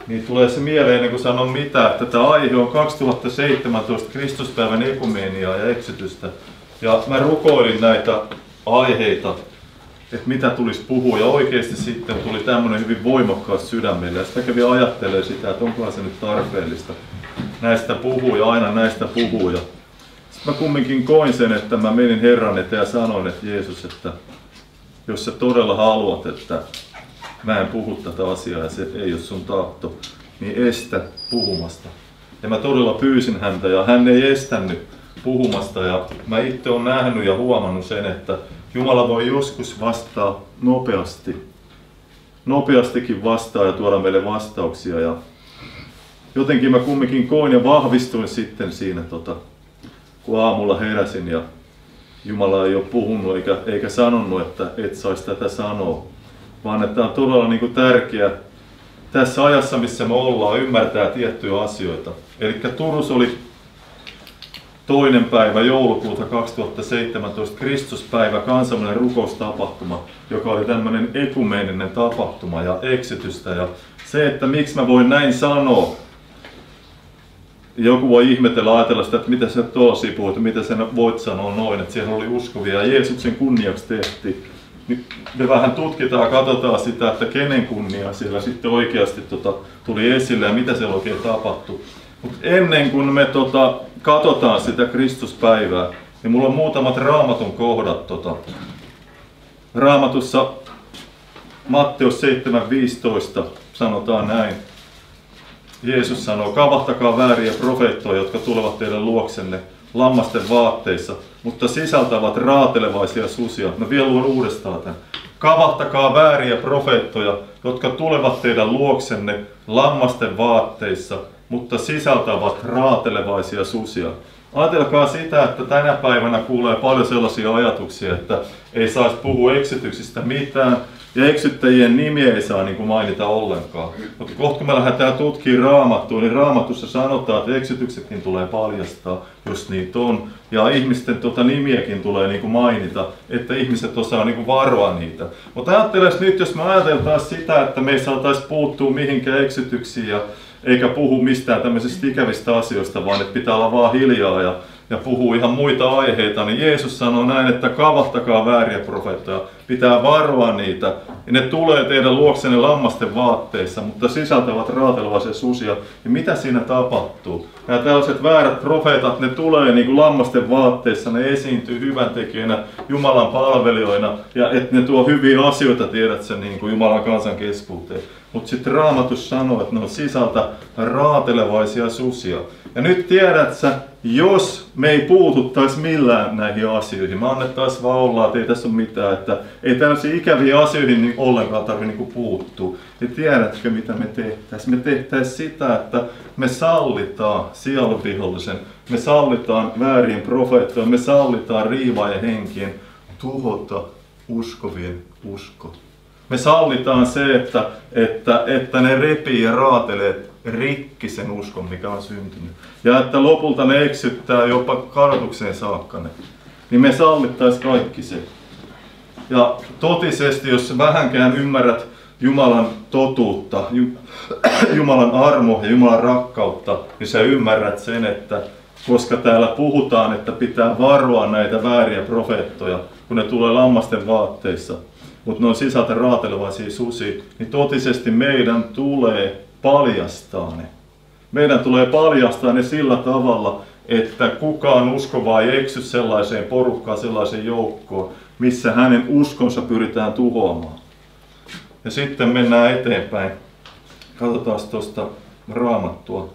niin tulee se mieleen ennen kuin sanon mitä, että tämä aihe on 2017 Kristuspäivän ekumeniaa ja eksytystä. Ja mä rukoilin näitä aiheita, että mitä tulisi puhua, ja oikeasti sitten tuli tämmöinen hyvin voimakkaasti sydämelle. Ja sitten kävin ajattelemaan sitä, että onkohan se nyt tarpeellista näistä puhua ja aina näistä puhua. Ja sitten mä kumminkin koin sen, että mä menin Herran eteen ja sanoin, että Jeesus, että jos sä todella haluat, että mä en puhu tätä asiaa ja se ei ole sun tahto, niin estä puhumasta. Ja mä todella pyysin häntä ja hän ei estänyt puhumasta. Ja mä itse olen nähnyt ja huomannut sen, että Jumala voi joskus vastaa nopeastikin vastaa ja tuoda meille vastauksia. Ja jotenkin mä kumminkin koin ja vahvistuin sitten siinä, kun aamulla heräsin ja Jumala ei ole puhunut eikä sanonut, että et saisi tätä sanoa. Vaan että on todella niin kuin tärkeää tässä ajassa, missä me ollaan, ymmärtää tiettyjä asioita. Eli Turussa oli 2. päivä joulukuuta 2017 Kristuspäivä, kansainvälinen rukoustapahtuma, joka oli tämmöinen ekumeeninen tapahtuma ja eksytystä. Ja se, että miksi mä voin näin sanoa, joku voi ihmetellä, ajatella sitä, että mitä sä tuolla puhut, mitä sä voit sanoa noin, että siellä oli uskovia ja Jeesuksen kunniaksi tehtiin. Nyt me vähän tutkitaan ja katsotaan sitä, että kenen kunnia siellä sitten oikeasti tuli esille ja mitä siellä oikein tapahtui. Mutta ennen kuin me katsotaan sitä Kristuspäivää, niin mulla on muutamat Raamatun kohdat. Raamatussa Matteus 7.15 sanotaan näin. Jeesus sanoo, kavahtakaa vääriä profeettoja, jotka tulevat teidän luoksenne lammasten vaatteissa, mutta sisältävät raatelevaisia susia. Mä vielä luen uudestaan tämän. Kavahtakaa vääriä profeettoja, jotka tulevat teidän luoksenne lammasten vaatteissa, mutta sisältävät raatelevaisia susia. Ajatelkaa sitä, että tänä päivänä kuulee paljon sellaisia ajatuksia, että ei saisi puhua eksytyksistä mitään, ja eksyttäjien nimiä ei saa niin kuin mainita ollenkaan. Mutta kohta kun me lähdetään tutkimaan Raamattua, niin Raamatussa sanotaan, että eksytyksetkin tulee paljastaa, jos niitä on. Ja ihmisten nimiäkin tulee niin kuin mainita, että ihmiset osaa niin kuin varoa niitä. Mutta ajattelemaan nyt, jos me ajateltaisiin sitä, että me ei saataisi puuttua mihinkään eksytyksiin, eikä puhu mistään tämmöisistä ikävistä asioista, vaan että pitää olla vaan hiljaa ja puhuu ihan muita aiheita, niin Jeesus sanoo näin, että kavahtakaa vääriä profeettoja, pitää varoa niitä. Ja ne tulee teidän luoksenne lammasten vaatteissa, mutta sisältävät raatelevaisia susia. Ja mitä siinä tapahtuu? Nämä tällaiset väärät profeetat, ne tulee niin kuin lammasten vaatteissa, ne esiintyy hyväntekijöinä, Jumalan palvelijoina, ja että ne tuo hyviä asioita, tiedät sen, niin kuin Jumalan kansan keskuuteen. Mutta sitten Raamatus sanoo, että ne on sisältä raatelevaisia susia. Ja nyt tiedät sä, jos me ei puututtaisi millään näihin asioihin, me annettaisiin vaan olla, että ei tässä ole mitään, että ei tällaisiin ikäviin asioihin niin ollenkaan tarvitse niin puuttua. Ja tiedätkö mitä me tehtäisiin? Me tehtäisiin sitä, että me sallitaan sielunvihollisen, me sallitaan väärien profeettojen, me sallitaan riivaajien henkien tuhota uskovien usko. Me sallitaan se, että ne repii ja raatelee rikki sen uskon, mikä on syntynyt. Ja että lopulta ne eksyttää jopa kadotukseen saakka ne. Niin me sallittaisiin kaikki se. Ja totisesti, jos vähänkään ymmärrät Jumalan totuutta, Jumalan armo ja Jumalan rakkautta, niin sä ymmärrät sen, että koska täällä puhutaan, että pitää varoa näitä vääriä profeettoja, kun ne tulee lammasten vaatteissa, mutta ne on sisältä raatelevaisia susia, niin totisesti meidän tulee paljastaa ne. Meidän tulee paljastaa ne sillä tavalla, että kukaan uskova ei eksy sellaiseen porukkaan, sellaiseen joukkoon, missä hänen uskonsa pyritään tuhoamaan. Ja sitten mennään eteenpäin. Katsotaan tuosta Raamattua.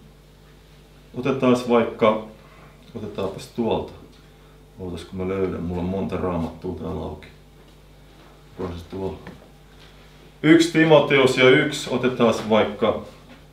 Otetaanpas tuolta. Ootas kun mä löydän, mulla on monta Raamattua täällä auki. 1 Timoteus ja 1, otetaan vaikka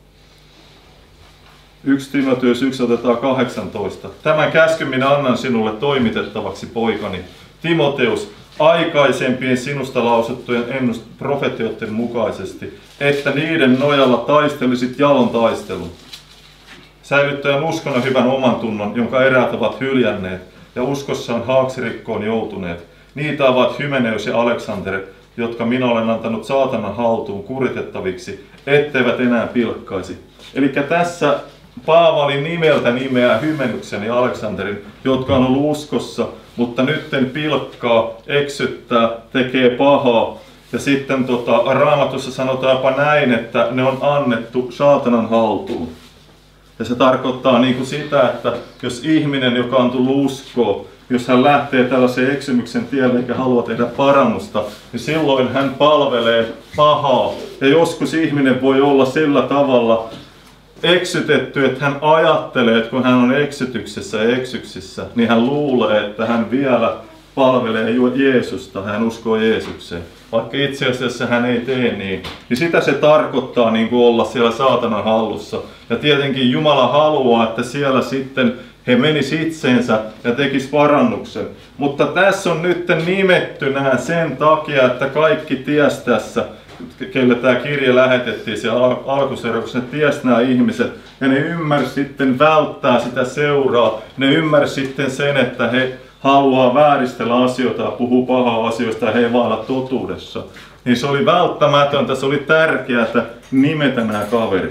1 Timoteus 1 otetaan 18. Tämän käskyn minä annan sinulle toimitettavaksi, poikani. Timoteus, aikaisempien sinusta lausuttujen profetioiden mukaisesti, että niiden nojalla taistelisit jalon taistelun. Säilyttäen uskon ja hyvän omantunnon, jonka eräät ovat hyljänneet ja uskossaan haaksirikkoon joutuneet. Niitä ovat Hymeneus ja Aleksander, jotka minä olen antanut saatanan haltuun kuritettaviksi, etteivät enää pilkkaisi. Eli tässä Paavali nimeltä nimeää Hymenyksen ja Aleksanterin, jotka on ollut uskossa, mutta nytten pilkkaa, eksyttää, tekee pahaa. Ja sitten Raamatussa sanotaan jopa näin, että ne on annettu saatanan haltuun. Ja se tarkoittaa niin kuin sitä, että jos ihminen, joka on tullut uskoon, jos hän lähtee tällaisen eksymyksen tielle eikä halua tehdä parannusta, niin silloin hän palvelee pahaa. Ja joskus ihminen voi olla sillä tavalla eksytetty, että hän ajattelee, että kun hän on eksytyksessä ja eksyksissä, niin hän luulee, että hän vielä palvelee Jeesusta, hän uskoo Jeesukseen. Vaikka itse asiassa hän ei tee niin. Niin sitä se tarkoittaa niin kuin olla siellä saatanan hallussa. Ja tietenkin Jumala haluaa, että siellä sitten he menis itseensä ja tekis parannuksen. Mutta tässä on nyt nimetty nämä sen takia, että kaikki ties tässä, kelle tämä kirja lähetettiin siellä alkuseurauksessa, ne ties nämä ihmiset. Ja ne ymmärsi sitten välttää sitä seuraa. Ne ymmärsi sitten sen, että he haluaa vääristellä asioita ja puhuu pahaa asioista ja he ei vailla totuudessa. Niin se oli välttämätöntä, se oli tärkeää nimetä nämä kaverit.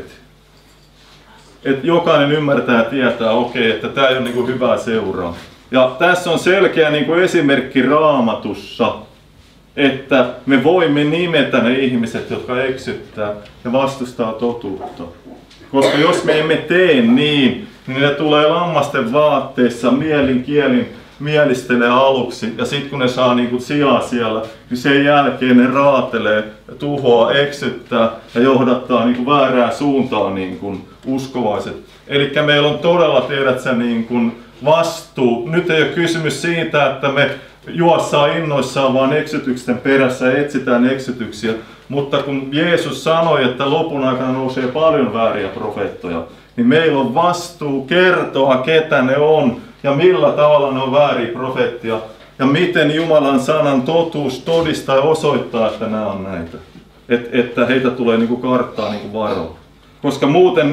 Että jokainen ymmärtää ja tietää, okei, että tämä ei ole niin hyvää seuraa. Ja tässä on selkeä niin esimerkki Raamatussa, että me voimme nimetä ne ihmiset, jotka eksyttää ja vastustaa totuutta. Koska jos me emme tee niin ne tulee lammasten vaatteissa mielin kielin mielistelee aluksi ja sitten kun ne saa niinku sijaa siellä, niin sen jälkeen ne raatelee, tuhoaa, eksyttää ja johdattaa niinku väärään suuntaan niinku uskovaiset. Eli meillä on todella, tiedät sä, niinku vastuu. Nyt ei ole kysymys siitä, että me juossaan innoissaan vaan eksytysten perässä ja etsitään eksytyksiä. Mutta kun Jeesus sanoi, että lopun aikana nousee paljon vääriä profeettoja, niin meillä on vastuu kertoa, ketä ne on ja millä tavalla ne on vääriä profeettia ja miten Jumalan sanan totuus todistaa ja osoittaa, että nämä on näitä. Että heitä tulee niinku karttaa niinku varoa. Koska muuten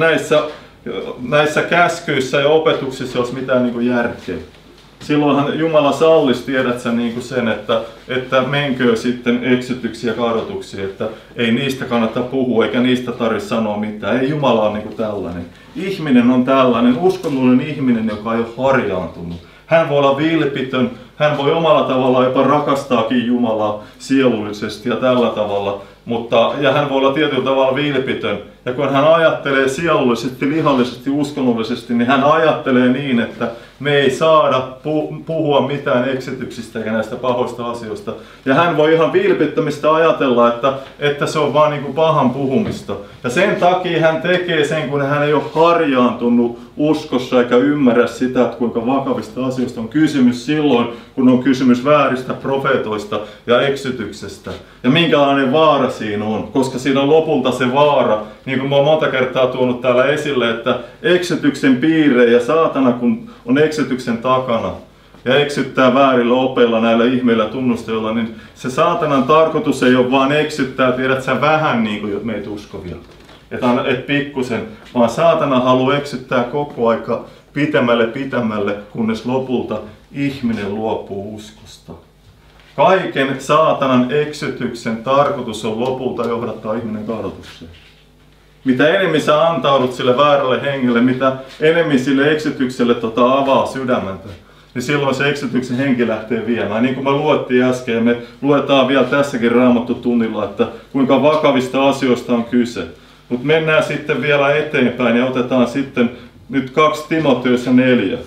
näissä käskyissä ja opetuksissa ei olisi mitään niinku järkeä. Silloinhan Jumala sallisi, tiedät sä, niin kuin sen, että menkö sitten eksytyksiä ja kadotuksia, että ei niistä kannata puhua eikä niistä tarvitse sanoa mitään. Ei Jumala ole niin kuin tällainen. Ihminen on tällainen, uskonnollinen ihminen, joka ei ole harjaantunut. Hän voi olla vilpitön, hän voi omalla tavallaan jopa rakastaakin Jumalaa sielullisesti ja tällä tavalla. Ja hän voi olla tietyllä tavalla vilpitön. Ja kun hän ajattelee sielullisesti, lihallisesti, uskonnollisesti, niin hän ajattelee niin, että me ei saada puhua mitään eksityksistä eikä näistä pahoista asioista. Ja hän voi ihan vilpittömistä ajatella, että se on vaan niin kuin pahan puhumista. Ja sen takia hän tekee sen, kun hän ei ole harjaantunut uskossa eikä ymmärrä sitä, että kuinka vakavista asioista on kysymys silloin, kun on kysymys vääristä profeetoista ja eksytyksestä. Ja minkälainen vaara siinä on, koska siinä on lopulta se vaara, niin kuin mä oon monta kertaa tuonut täällä esille, että eksytyksen piirre ja saatana kun on eksytyksen takana ja eksyttää väärillä opeilla näillä ihmeillä tunnustajilla, niin se saatanan tarkoitus ei ole vaan eksyttää, tiedät sä, vähän niin kuin meitä uskovia. Et pikkusen, vaan saatana haluaa eksyttää koko aika pitemmälle, kunnes lopulta ihminen luopuu uskosta. Kaiken saatanan eksytyksen tarkoitus on lopulta johdattaa ihminen kadotukseen. Mitä enemmän sä antaudut sille väärälle hengelle, mitä enemmän sille eksytykselle avaa sydämentä, niin silloin se eksytyksen henki lähtee viemään. Niin kuin me luettiin äsken, ja me luetaan vielä tässäkin Raamattu tunnilla, että kuinka vakavista asioista on kyse. Mutta mennään sitten vielä eteenpäin ja otetaan sitten nyt 2 Timoteus 4.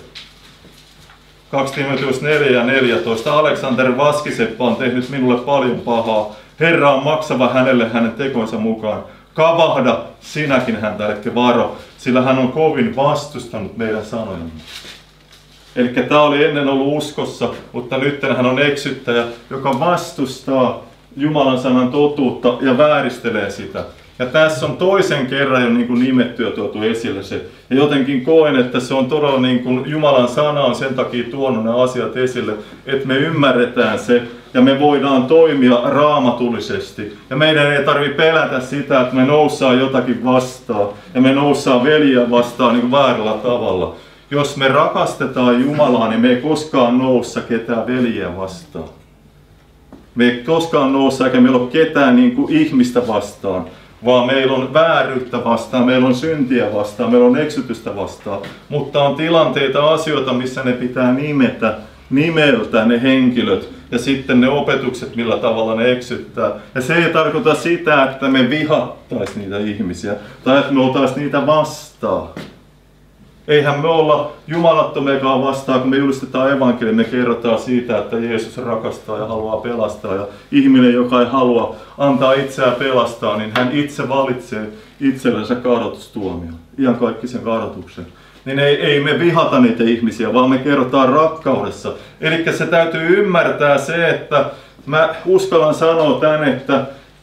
2 Timoteus 4 ja 14. Aleksander Vaskiseppä on tehnyt minulle paljon pahaa. Herra on maksava hänelle hänen tekonsa mukaan. Kavahda sinäkin häntä, eli varo, sillä hän on kovin vastustanut meidän sanojamme. Eli tämä oli ennen ollut uskossa, mutta nyt hän on eksyttäjä, joka vastustaa Jumalan sanan totuutta ja vääristelee sitä. Ja tässä on toisen kerran jo niin kuin nimetty ja tuotu esille se. Ja jotenkin koen, että se on todella niin kuin Jumalan sana on sen takia tuonut ne asiat esille, että me ymmärretään se ja me voidaan toimia raamatullisesti. Ja meidän ei tarvitse pelätä sitä, että me noussaan jotakin vastaan ja me noussaan veljiä vastaan niin kuin väärällä tavalla. Jos me rakastetaan Jumalaa, niin me ei koskaan noussa ketään veljiä vastaan. Me ei koskaan noussa eikä meillä ole ketään niin kuin ihmistä vastaan, vaan meillä on vääryyttä vastaan, meillä on syntiä vastaan, meillä on eksytystä vastaan. Mutta on tilanteita, asioita, missä ne pitää nimetä nimeltä ne henkilöt ja sitten ne opetukset, millä tavalla ne eksyttää. Ja se ei tarkoita sitä, että me vihattaisi niitä ihmisiä tai että me oltaisiin niitä vastaan. Eihän me olla jumalattomiakaan vastaan, kun me julistetaan evankeliumia, me kerrotaan siitä, että Jeesus rakastaa ja haluaa pelastaa. Ja ihminen, joka ei halua antaa itseään pelastaa, niin hän itse valitsee itsellensä kadotustuomion, iankaikkisen kadotuksen. Niin ei me vihata niitä ihmisiä, vaan me kerrotaan rakkaudessa. Eli se täytyy ymmärtää se, että mä uskallan sanoa tän, että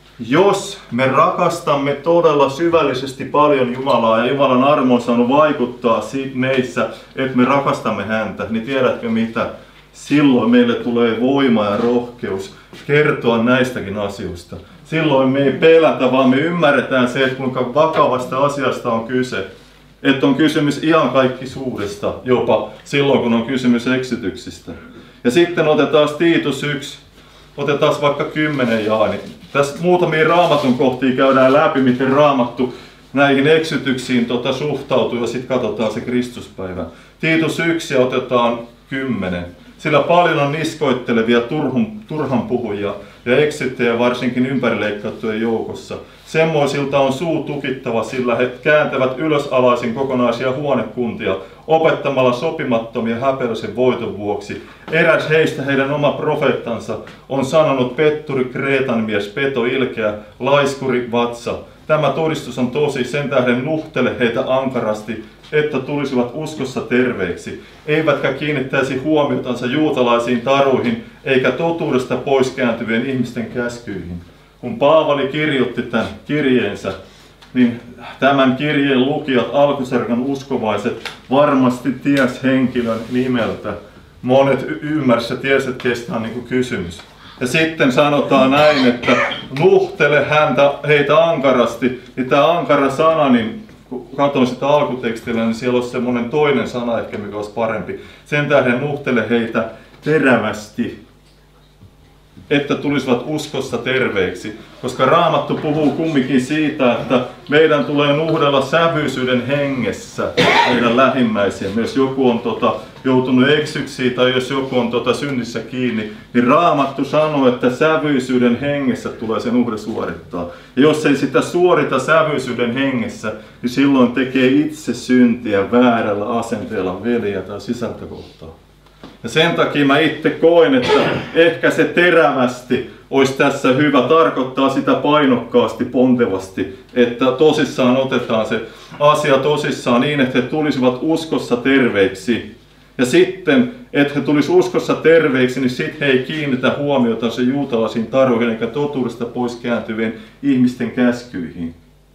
jos me rakastamme todella syvällisesti paljon Jumalaa ja Jumalan armo on saanut vaikuttaa meissä, että me rakastamme häntä, niin tiedätkö mitä? Silloin meille tulee voima ja rohkeus kertoa näistäkin asioista. Silloin me ei pelätä, vaan me ymmärretään se, että kuinka vakavasta asiasta on kyse. Että on kysymys iankaikkisuudesta, jopa silloin kun on kysymys eksytyksistä. Ja sitten otetaan Tiitus 1, otetaan vaikka 10 jae. Tässä muutamia Raamatun kohtia käydään läpi, miten Raamattu näihin eksytyksiin suhtautuu ja sitten katsotaan se Kristuspäivä. Tiitus 1 ja otetaan 10. Sillä paljon on niskoittelevia turhanpuhujia ja eksyttäjiä varsinkin ympärileikkauttujen joukossa. Semmoisilta on suu tukittava, sillä he kääntävät ylösalaisin kokonaisia huonekuntia opettamalla sopimattomia häpeällisen voiton vuoksi. Eräs heistä, heidän oma profeettansa, on sanonut petturi, Kreetan mies, peto, ilkeä, laiskuri, vatsa. Tämä todistus on tosi, sen tähden nuhtele heitä ankarasti, että tulisivat uskossa terveiksi, eivätkä kiinnittäisi huomiotansa juutalaisiin taruihin, eikä totuudesta pois kääntyvien ihmisten käskyihin. Kun Paavali kirjoitti tämän kirjeensä, niin tämän kirjeen lukijat, alkusarjan uskovaiset, varmasti ties henkilön nimeltä. Monet ymmärsivät ja tiesivät, kestä on niin kysymys. Ja sitten sanotaan näin, että nuhtele heitä ankarasti. Niin tämä ankara sana, niin kun katson sitä alkutekstillä, niin siellä on semmoinen toinen sana ehkä, mikä olisi parempi. Sen tähden nuhtele heitä terävästi, että tulisivat uskossa terveiksi. Koska Raamattu puhuu kumminkin siitä, että meidän tulee nuhdella sävyisyyden hengessä meidän lähimmäisiä. Jos joku on joutunut eksyksiin tai jos joku on synnissä kiinni, niin Raamattu sanoo, että sävyisyyden hengessä tulee se nuhde suorittaa. Ja jos ei sitä suorita sävyisyyden hengessä, niin silloin tekee itse syntiä väärällä asenteella veliä tai sisältökohtaa. Ja sen takia mä itse koen, että ehkä se terävästi olisi tässä hyvä, tarkoittaa sitä painokkaasti, pontevasti, että tosissaan otetaan se asia tosissaan niin, että he tulisivat uskossa terveiksi. Ja sitten, että he tulisivat uskossa terveiksi, niin sitten he ei kiinnitä huomiota se juutalaisiin taruihin eikä totuudesta pois kääntyvien ihmisten käskyihin.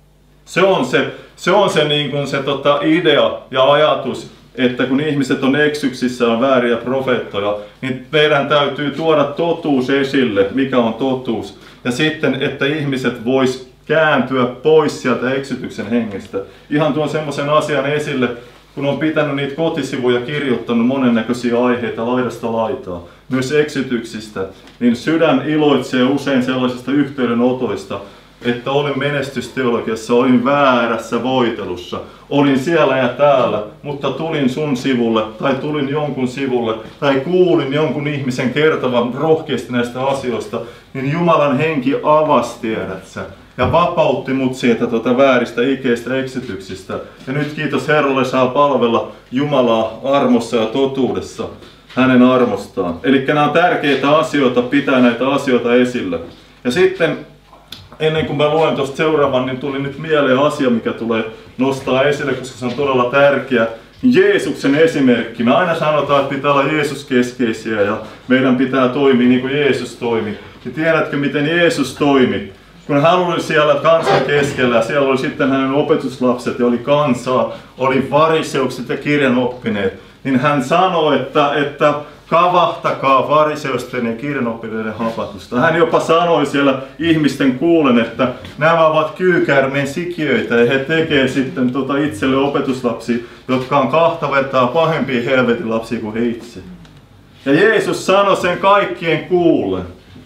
Se on se, niin kuin se idea ja ajatus, että kun ihmiset on eksyksissä ja vääriä profeettoja, niin meidän täytyy tuoda totuus esille, mikä on totuus. Ja sitten, että ihmiset vois kääntyä pois sieltä eksytyksen hengestä. Ihan tuon semmoisen asian esille, kun on pitänyt niitä kotisivuja kirjoittanut monennäköisiä aiheita laidasta laitaa, myös eksytyksistä, niin sydän iloitsee usein sellaisista yhteydenotoista, että olin menestysteologiassa, olin väärässä voitelussa, olin siellä ja täällä, mutta tulin sun sivulle tai tulin jonkun sivulle tai kuulin jonkun ihmisen kertovan rohkeasti näistä asioista, niin Jumalan henki avasi, tiedät sä, ja vapautti mut sieltä vääristä ikeistä eksytyksistä. Ja nyt kiitos Herralle, saa palvella Jumalaa armossa ja totuudessa, hänen armostaan. Eli nämä on tärkeitä asioita, pitää näitä asioita esillä. Ja sitten ennen kuin mä luen tuosta seuraavan, niin tuli nyt mieleen asia, mikä tulee nostaa esille, koska se on todella tärkeä. Jeesuksen esimerkki. Me aina sanotaan, että pitää olla Jeesus-keskeisiä ja meidän pitää toimia niin kuin Jeesus toimi. Ja tiedätkö, miten Jeesus toimi? Kun hän oli siellä kansan keskellä ja siellä oli sitten hänen opetuslapset ja oli kansaa, oli fariseukset ja kirjanoppineet, niin hän sanoi, että kavahtakaa fariseusten ja kirjanoppineiden hapatusta. Hän jopa sanoi siellä ihmisten kuulen, että nämä ovat kyykäärmeen sikiöitä ja he tekee sitten itselle opetuslapsia, jotka on 2 vertaa pahempia helvetin lapsia kuin he itse. Ja Jeesus sanoi sen kaikkien kuulen.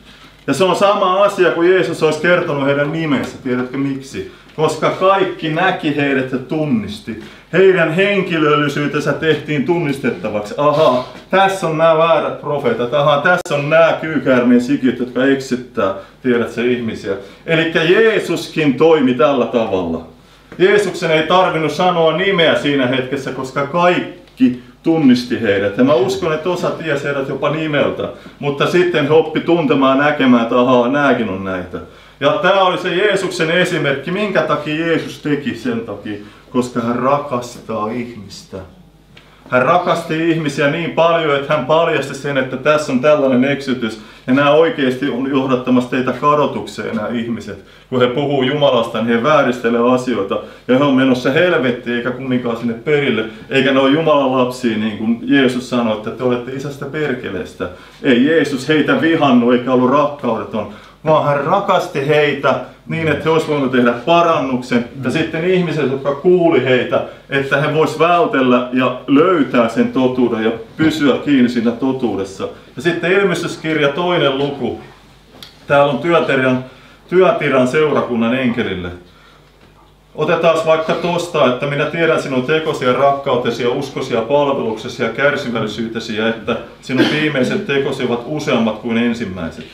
Ja se on sama asia kuin Jeesus olisi kertonut heidän nimensä. Tiedätkö miksi? Koska kaikki näki heidät ja tunnisti. Heidän henkilöllisyytensä tehtiin tunnistettavaksi. Aha, tässä on nämä väärät profeetat. Aha, tässä on nämä kyykäärmeen sikiöt, jotka eksyttää, tiedätkö, ihmisiä. Eli Jeesuskin toimi tällä tavalla. Jeesuksen ei tarvinnut sanoa nimeä siinä hetkessä, koska kaikki tunnisti heidät. Ja mä uskon, että osa tiesi heidät jopa nimeltä. Mutta sitten he oppi tuntemaan ja näkemään, että ahaa, nääkin on näitä. Ja tämä oli se Jeesuksen esimerkki. Minkä takia Jeesus teki? Sen takia, koska hän rakastaa ihmistä. Hän rakasti ihmisiä niin paljon, että hän paljasti sen, että tässä on tällainen eksytys. Ja nämä oikeasti on johdattamassa teitä kadotukseen, nämä ihmiset. Kun he puhuu Jumalasta, niin he vääristelee asioita. Ja he on menossa helvettiin, eikä kumminkaan sinne perille. Eikä ne ole Jumalan lapsia, niin kuin Jeesus sanoi, että te olette isästä perkeleestä. Ei Jeesus heitä vihannut, eikä ollut rakkaudeton. Vaan hän rakasti heitä niin, että he olisivat voineet tehdä parannuksen. Ja sitten ihmiset, jotka kuuli heitä, että he voisivat vältellä ja löytää sen totuuden ja pysyä kiinni siinä totuudessa. Ja sitten Ilmestyskirja 2. luku. Täällä on työtiran seurakunnan enkelille. Otetaan vaikka tosta, että minä tiedän sinun tekosi ja rakkautesi ja uskosi ja palveluksesi ja kärsivällisyytesi ja että sinun viimeiset tekosi ovat useammat kuin ensimmäiset.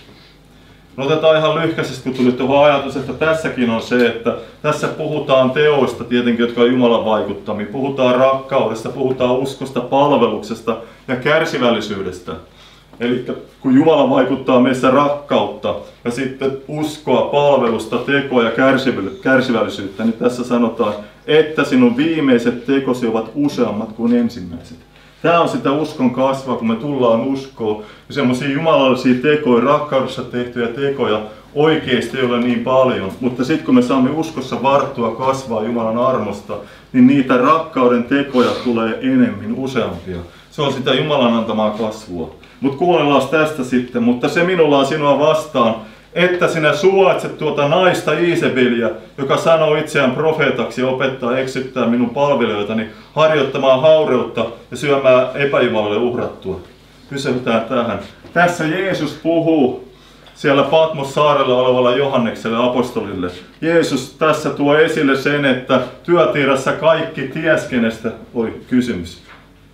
No otetaan ihan lyhkäisesti, kun tuli tuohon ajatus, että tässäkin on se, että tässä puhutaan teoista tietenkin, jotka on Jumalan vaikuttamia. Puhutaan rakkaudesta, puhutaan uskosta, palveluksesta ja kärsivällisyydestä. Eli kun Jumala vaikuttaa meissä rakkautta ja sitten uskoa, palvelusta, tekoa ja kärsivällisyyttä, niin tässä sanotaan, että sinun viimeiset tekosi ovat useammat kuin ensimmäiset. Tämä on sitä uskon kasvua, kun me tullaan uskoon. Ja semmoisia jumalallisia tekoja, rakkaudessa tehtyjä tekoja oikeasti ei ole niin paljon. Mutta sitten kun me saamme uskossa varttua, kasvaa Jumalan armosta, niin niitä rakkauden tekoja tulee enemmän, useampia. Se on sitä Jumalan antamaa kasvua. Mutta kuunnellaan tästä sitten. Mutta se minulla on sinua vastaan, että sinä suoitset tuota naista Iisebelia, joka sanoo itseään profeetaksi ja opettaa eksyttää minun palvelijoitani harjoittamaan haureutta ja syömään epäjumalalle uhrattua. Pysäytään tähän. Tässä Jeesus puhuu siellä Patmos-saarella olevalle Johannekselle apostolille. Jeesus tässä tuo esille sen, että työtiirassa kaikki ties, kenestä oli kysymys.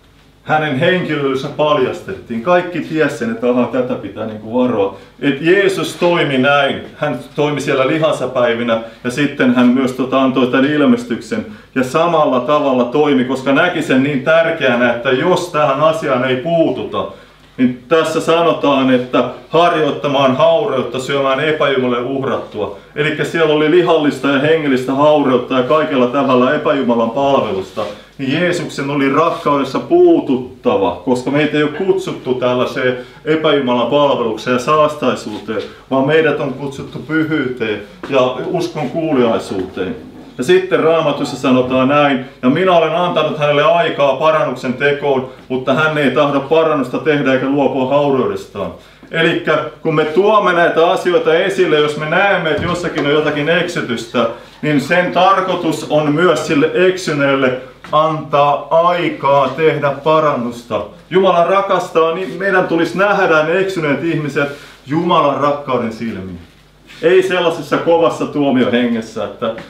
Hänen henkilöllisensä paljastettiin. Kaikki tiesi sen, että aha, tätä pitää varoa. Et Jeesus toimi näin. Hän toimi siellä lihansapäivinä ja sitten hän myös antoi tämän ilmestyksen. Ja samalla tavalla toimi, koska näki sen niin tärkeänä, että jos tähän asiaan ei puututa, niin tässä sanotaan, että harjoittamaan haureutta, syömään epäjumalalle uhrattua. Eli siellä oli lihallista ja hengellistä haureutta ja kaikella tavalla epäjumalan palvelusta. Niin Jeesuksen oli rakkaudessa puututtava, koska meitä ei ole kutsuttu tällaiseen epäjumalan palvelukseen ja saastaisuuteen, vaan meidät on kutsuttu pyhyyteen ja uskon kuuliaisuuteen. Ja sitten Raamatussa sanotaan näin, ja minä olen antanut hänelle aikaa parannuksen tekoon, mutta hän ei tahdo parannusta tehdä eikä luopua haureudestaan. Eli kun me tuomme näitä asioita esille, jos me näemme, että jossakin on jotakin eksytystä, niin sen tarkoitus on myös sille eksyneelle antaa aikaa tehdä parannusta. Jumala rakastaa, niin meidän tulisi nähdä ne eksyneet ihmiset Jumalan rakkauden silmiin. Ei sellaisessa kovassa tuomiohengessä,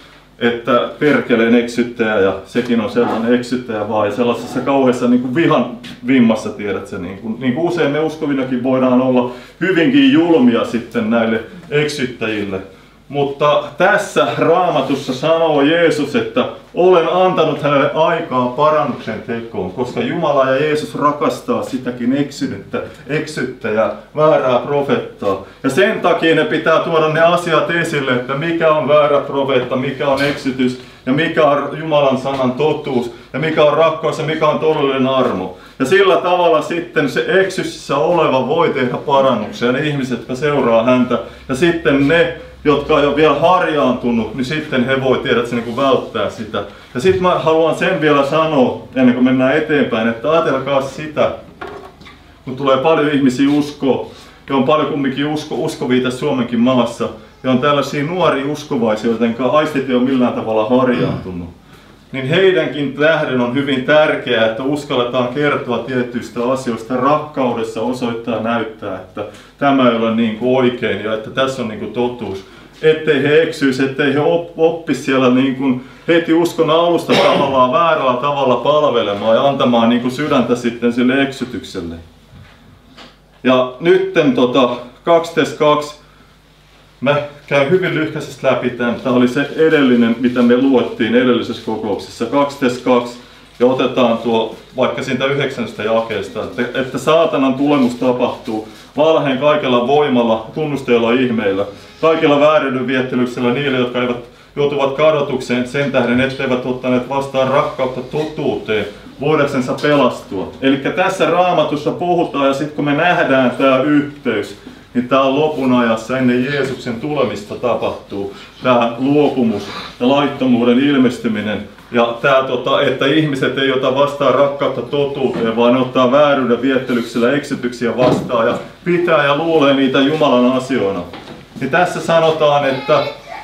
että perkeleen eksyttäjä ja sekin on sellainen eksyttäjä, vaan sellaisessa kauheassa vihan vimmassa, tiedätkö, niin kuin usein me uskovinakin voidaan olla hyvinkin julmia sitten näille eksyttäjille. Mutta tässä Raamatussa sanoo Jeesus, että olen antanut hänelle aikaa parannuksen tekoon, koska Jumala ja Jeesus rakastaa sitäkin eksyttäjää, väärää profeettaa. Ja sen takia ne pitää tuoda ne asiat esille, että mikä on väärä profeetta, mikä on eksytys ja mikä on Jumalan sanan totuus ja mikä on rakkaus ja mikä on todellinen armo. Ja sillä tavalla sitten se eksyksissä oleva voi tehdä parannuksia, ne ihmiset, jotka seuraa häntä, ja sitten ne, jotka ei ole vielä harjaantunut, niin sitten he voi tiedä, että se välttää sitä. Ja sitten mä haluan sen vielä sanoa, ennen kuin mennään eteenpäin, että ajatelkaa sitä, kun tulee paljon ihmisiä uskoa, ja on paljon kumminkin uskovia tässä Suomenkin maassa, ja on tällaisia nuoria uskovaisia, joten aistit ei ole millään tavalla harjaantunut. niin heidänkin tähden on hyvin tärkeää, että uskalletaan kertoa tietyistä asioista rakkaudessa, osoittaa näyttää, että tämä ei ole niin kuin oikein ja että tässä on niin kuin totuus. Ettei he eksyisi, ettei he oppisi siellä niin kuin heti uskon alusta tavallaan väärällä tavalla palvelemaan ja antamaan niin kuin sydäntä sitten sille eksytykselle. Ja nytten 2.2. Mä käyn hyvin lyhkäisesti läpi tämän. Tämä oli se edellinen, mitä me luettiin edellisessä kokouksessa. 2.2. Ja otetaan tuo vaikka siitä 9. jakeesta, että saatanan tulemus tapahtuu valheen kaikella voimalla, tunnusteilla ihmeillä, kaikilla vääryyden viettelyksellä niille, jotka joutuvat kadotukseen sen tähden, etteivät ottaneet vastaan rakkautta totuuteen, voidaksensa pelastua. Eli tässä Raamatussa puhutaan, ja sitten kun me nähdään tämä yhteys, niin tämä lopun ajassa ennen Jeesuksen tulemista tapahtuu tämä luopumus ja laittomuuden ilmestyminen. Ja tämä, että ihmiset ei ota vastaan rakkautta totuuteen, vaan ne ottaa vääryyden viettelyksellä eksytyksiä vastaan ja pitää ja luulee niitä Jumalan asioina. Niin tässä sanotaan, että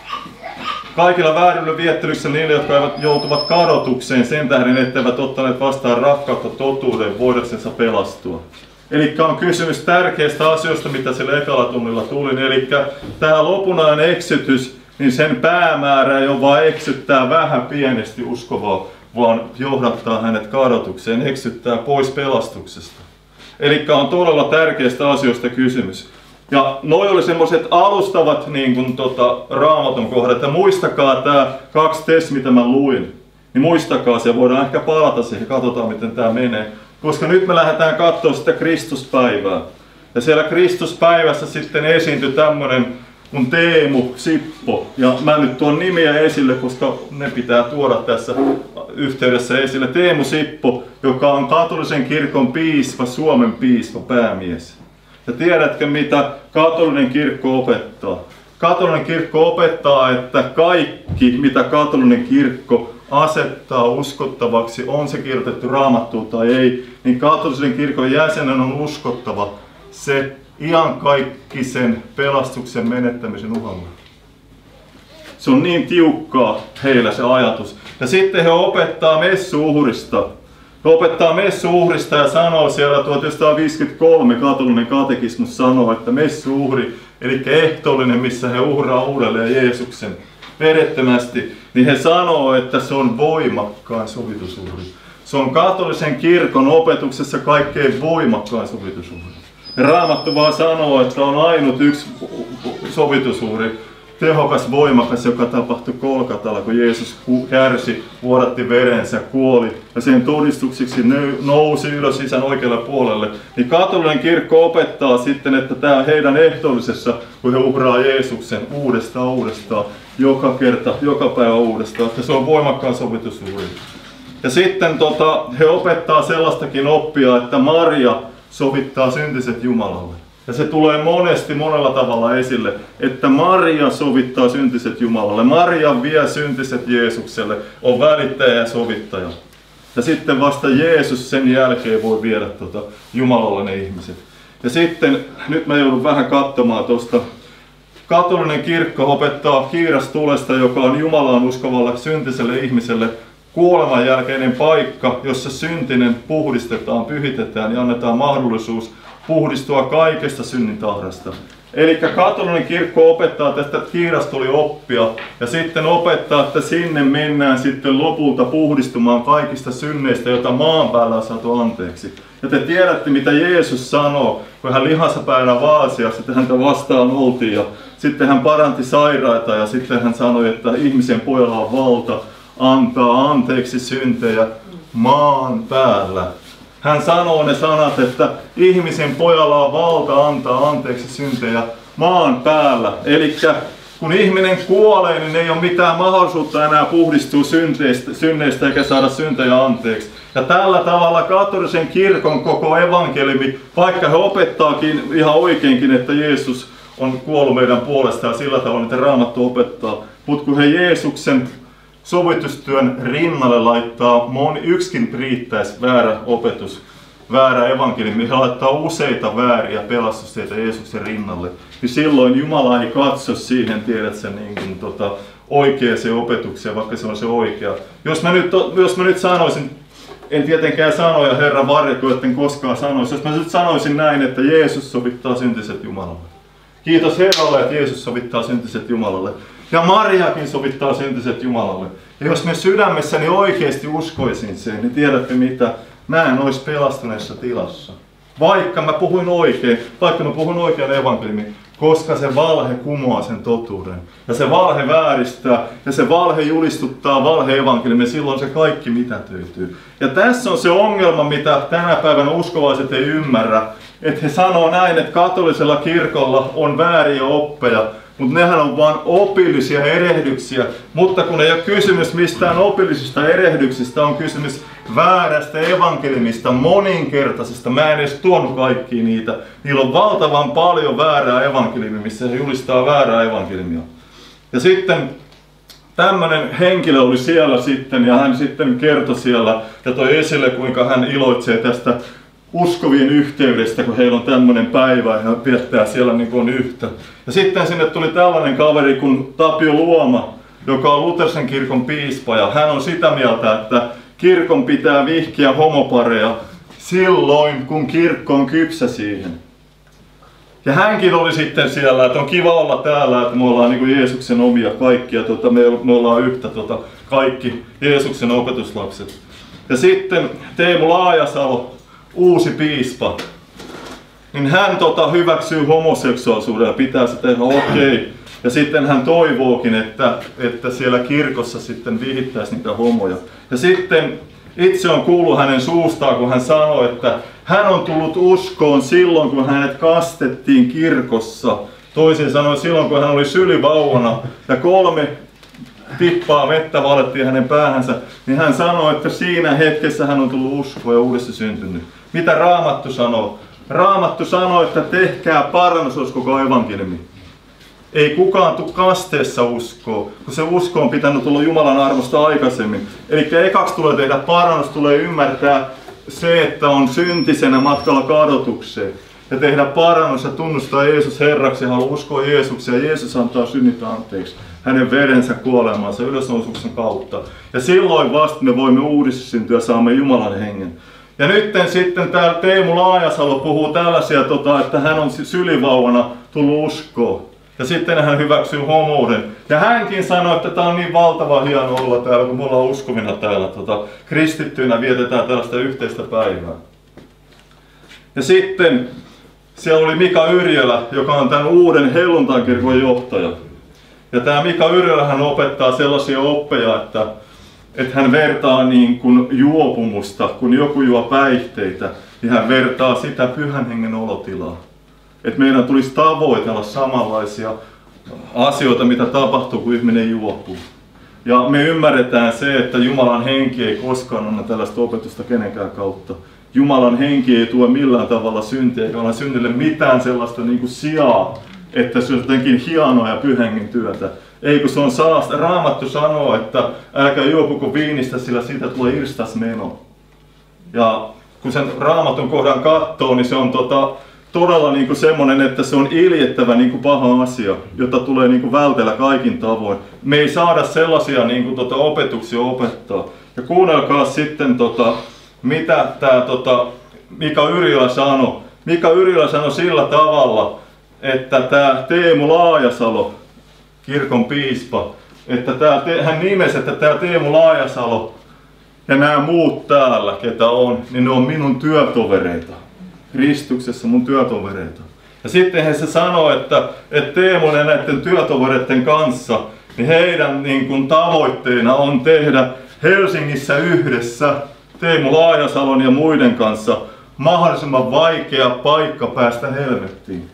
kaikilla vääryyden viettelyksellä niille, jotka joutuvat kadotukseen sen tähden, etteivät ottaneet vastaan rakkautta totuuden, voidaksensa pelastua. Eli on kysymys tärkeistä asioista, mitä sillä ekalla tunnilla tuli. Eli tämä lopunajan eksytys, niin sen päämäärä ei ole vain eksyttää vähän pienesti uskovaa, vaan johdattaa hänet kadotukseen, eksyttää pois pelastuksesta. Eli on todella tärkeistä asioista kysymys. Ja noi oli semmoiset alustavat niin kuin, Raamatun kohdat. Ja muistakaa tämä 2 mitä mä luin. Niin muistakaa se, voidaan ehkä palata siihen, katsotaan miten tämä menee. Koska nyt me lähdetään katsomaan sitä Kristuspäivää. Ja siellä Kristuspäivässä sitten esiintyi tämmöinen kuin Teemu Sippo. Ja mä nyt tuon nimiä esille, koska ne pitää tuoda tässä yhteydessä esille. Teemu Sippo, joka on katolisen kirkon piispa, Suomen piispa, päämies. Ja tiedätkö mitä katolinen kirkko opettaa? Katolinen kirkko opettaa, että kaikki mitä katolinen kirkko asettaa uskottavaksi, on se kirjoitettu Raamattuun tai ei, niin katolisen kirkon jäsenen on uskottava se iankaikkisen pelastuksen menettämisen uhalla. Se on niin tiukkaa heillä se ajatus. Ja sitten he opettaa messuuhrista. He opettaa messuuhrista ja sanoo siellä 1953 katolinen katekismus sanoo, että messuuhri, eli ehtoollinen, missä he uhraa uudelleen Jeesuksen verettömästi, niin he sanoo, että se on voimakkain sovitusuhri. Se on katolisen kirkon opetuksessa kaikkein voimakkain sovitusuhri. Ja Raamattu vaan sanoo, että on ainut yksi sovitusuhri, tehokas, voimakas, joka tapahtui Kolkatalla, kun Jeesus kärsi, vuodatti verensä, kuoli ja sen todistuksiksi nousi ylös Isän oikealle puolelle. Niin katolinen kirkko opettaa sitten, että tämä heidän ehtoollisessa, kun he uhraa Jeesuksen uudestaan, joka kerta, joka päivä uudestaan, että se on voimakkaan sovitusuhri. Ja sitten he opettaa sellaistakin oppia, että Maria sovittaa syntiset Jumalalle. Ja se tulee monella tavalla esille, että Maria sovittaa syntiset Jumalalle. Maria vie syntiset Jeesukselle, on välittäjä ja sovittaja. Ja sitten vasta Jeesus sen jälkeen voi viedä Jumalalle ne ihmiset. Ja sitten, nyt mä joudun vähän katsomaan tuosta. Katolinen kirkko opettaa kiirastulesta, joka on Jumalaan uskovalle syntiselle ihmiselle kuoleman jälkeinen paikka, jossa syntinen puhdistetaan, pyhitetään ja annetaan mahdollisuus puhdistua kaikesta synnin tahdasta. Eli katolinen kirkko opettaa tästä kiirastulioppia ja sitten opettaa, että sinne mennään sitten lopulta puhdistumaan kaikista synneistä, joita maan päällä on saatu anteeksi. Ja te tiedätte, mitä Jeesus sanoo, kun hän lihassa päivänä Vaasiassa, että häntä vastaan oltiin ja sitten hän paranti sairaita ja sitten hän sanoi, että ihmisen pojalla on valta antaa anteeksi syntejä maan päällä. Hän sanoo ne sanat, että ihmisen pojalla on valta antaa anteeksi syntejä maan päällä. Eli kun ihminen kuolee, niin ei ole mitään mahdollisuutta enää puhdistua synneistä eikä saada syntejä anteeksi. Ja tällä tavalla katolisen kirkon koko evankeliumi, vaikka he opettaakin ihan oikeinkin, että Jeesus on kuollut meidän puolestaan ja sillä tavalla, että Raamattu opettaa. Mutta kun he Jeesuksen sovitustyön rinnalle laittaa yksikin riittäisi väärä opetus, väärä evankeliumi, he laittaa useita vääriä pelastusteita Jeesuksen rinnalle, niin silloin Jumala ei katso siihen, tiedät sen, niin kuin, oikeaan opetukseen, vaikka se on se oikea. Jos mä nyt sanoisin, en tietenkään sanoja Herran varjelko, etten koskaan sanoisi, jos mä nyt sanoisin näin, että Jeesus sovittaa syntiset Jumalalle. Kiitos Herralle, että Jeesus sovittaa syntiset Jumalalle. Ja Mariakin sovittaa syntiset Jumalalle. Ja jos me sydämessäni oikeasti uskoisin sen, niin tiedätte mitä? Mä en olisi pelastuneessa tilassa. Vaikka mä puhuin oikean evankeliumin, koska se valhe kumoaa sen totuuden. Ja se valhe vääristää, ja se valhe julistuttaa valhe-evankeliumin, silloin se kaikki mitätöityy. Ja tässä on se ongelma, mitä tänä päivänä uskovaiset ei ymmärrä. Että he sanoo näin, että katolisella kirkolla on vääriä oppeja, mutta nehän on vain opillisia erehdyksiä. Mutta kun ei ole kysymys mistään opillisista erehdyksistä, on kysymys väärästä evankeliumista, moninkertaisesta. Mä en edes tuonut kaikkia niitä. Niillä on valtavan paljon väärää evankeliumia, missä he julistaa väärää evankeliumia. Ja sitten tämmöinen henkilö oli siellä sitten, ja hän sitten kertoi siellä ja toi esille, kuinka hän iloitsee tästä uskovien yhteydestä, kun heillä on tämmöinen päivä ja he viettää siellä niin kuin on yhtä. Ja sitten sinne tuli tällainen kaveri kuin Tapio Luoma, joka on Luthersen kirkon piispa, ja hän on sitä mieltä, että kirkon pitää vihkiä homopareja silloin, kun kirkko on kypsä siihen. Ja hänkin oli sitten siellä, että on kiva olla täällä, että me ollaan niin kuin Jeesuksen omia kaikkia, me ollaan yhtä kaikki Jeesuksen opetuslapset. Ja sitten Teemu Laajasalo, uusi piispa, niin hän hyväksyy homoseksuaalisuuden ja pitää sitä ihan okei. Ja sitten hän toivookin, että siellä kirkossa sitten vihittäisi niitä homoja. Ja sitten itse on kuullut hänen suustaan, kun hän sanoi, että hän on tullut uskoon silloin, kun hänet kastettiin kirkossa. Toisin sanoen silloin, kun hän oli sylivauvana ja 3 tippaa vettä valettiin hänen päähänsä, niin hän sanoi, että siinä hetkessä hän on tullut uskoon ja uudessa syntynyt. Mitä Raamattu sanoo? Raamattu sanoo, että tehkää parannususko evankeliumi. Ei kukaan tule kasteessa uskoa, kun se usko on pitänyt tulla Jumalan arvosta aikaisemmin. Eli ekaksi tulee tehdä parannus, tulee ymmärtää se, että on syntisenä matkalla kadotukseen. Ja tehdä parannus ja tunnustaa Jeesus Herraksi ja haluaa uskoa Jeesukseen. Ja Jeesus antaa synnit anteeksi hänen verensä kuolemansa ylösnousuksen kautta. Ja silloin vasta me voimme uudistusyntyä ja saamme Jumalan hengen. Ja nyt sitten täällä Teemu Laajasalo puhuu tällaisia, että hän on sylivauvana tullut uskoon. Ja sitten hän hyväksyy homouden. Ja hänkin sanoi, että tämä on niin valtava hieno olla täällä, kun me ollaan uskovina täällä. Kristittyinä vietetään tällaista yhteistä päivää. Ja sitten siellä oli Mika Yrjölä, joka on tämän uuden helluntaikirkon johtaja. Ja tämä Mika Yrjölä hän opettaa sellaisia oppeja, että hän vertaa niin kuin juopumusta, kun joku juo päihteitä, niin hän vertaa sitä pyhän hengen olotilaa. Että meidän tulisi tavoitella samanlaisia asioita, mitä tapahtuu, kun ihminen juopuu. Ja me ymmärretään se, että Jumalan henki ei koskaan anna tällaista opetusta kenenkään kautta. Jumalan henki ei tuo millään tavalla syntiä, eikä ole synnille mitään sellaista niin kuin sijaa, että se on jotenkin hienoa ja pyhänkin työtä. Ei kun se on saasta. Raamattu sanoo, että älkää juopuko viinistä, sillä siitä tulee irstasmeno. Ja kun sen Raamatun kohdan katsoo, niin se on todella niin kuin semmoinen, että se on iljettävä niin kuin paha asia, jota tulee niin kuin vältellä kaikin tavoin. Me ei saada sellaisia niin kuin opetuksia opettaa. Ja kuunnelkaa sitten, mitä tämä Mika Yrjölä sanoi. Mika Yrjölä sanoi sillä tavalla, että tämä Teemu Laajasalo, kirkon piispa, että hän nimesi, että tämä Teemu Laajasalo ja nämä muut täällä, ketä on, niin ne on minun työtovereita. Kristuksessa mun työtovereita. Ja sitten se sanoo, että Teemun ja näiden työtovereiden kanssa, niin heidän niin kuin tavoitteena on tehdä Helsingissä yhdessä Teemu Laajasalon ja muiden kanssa mahdollisimman vaikea paikka päästä helvettiin.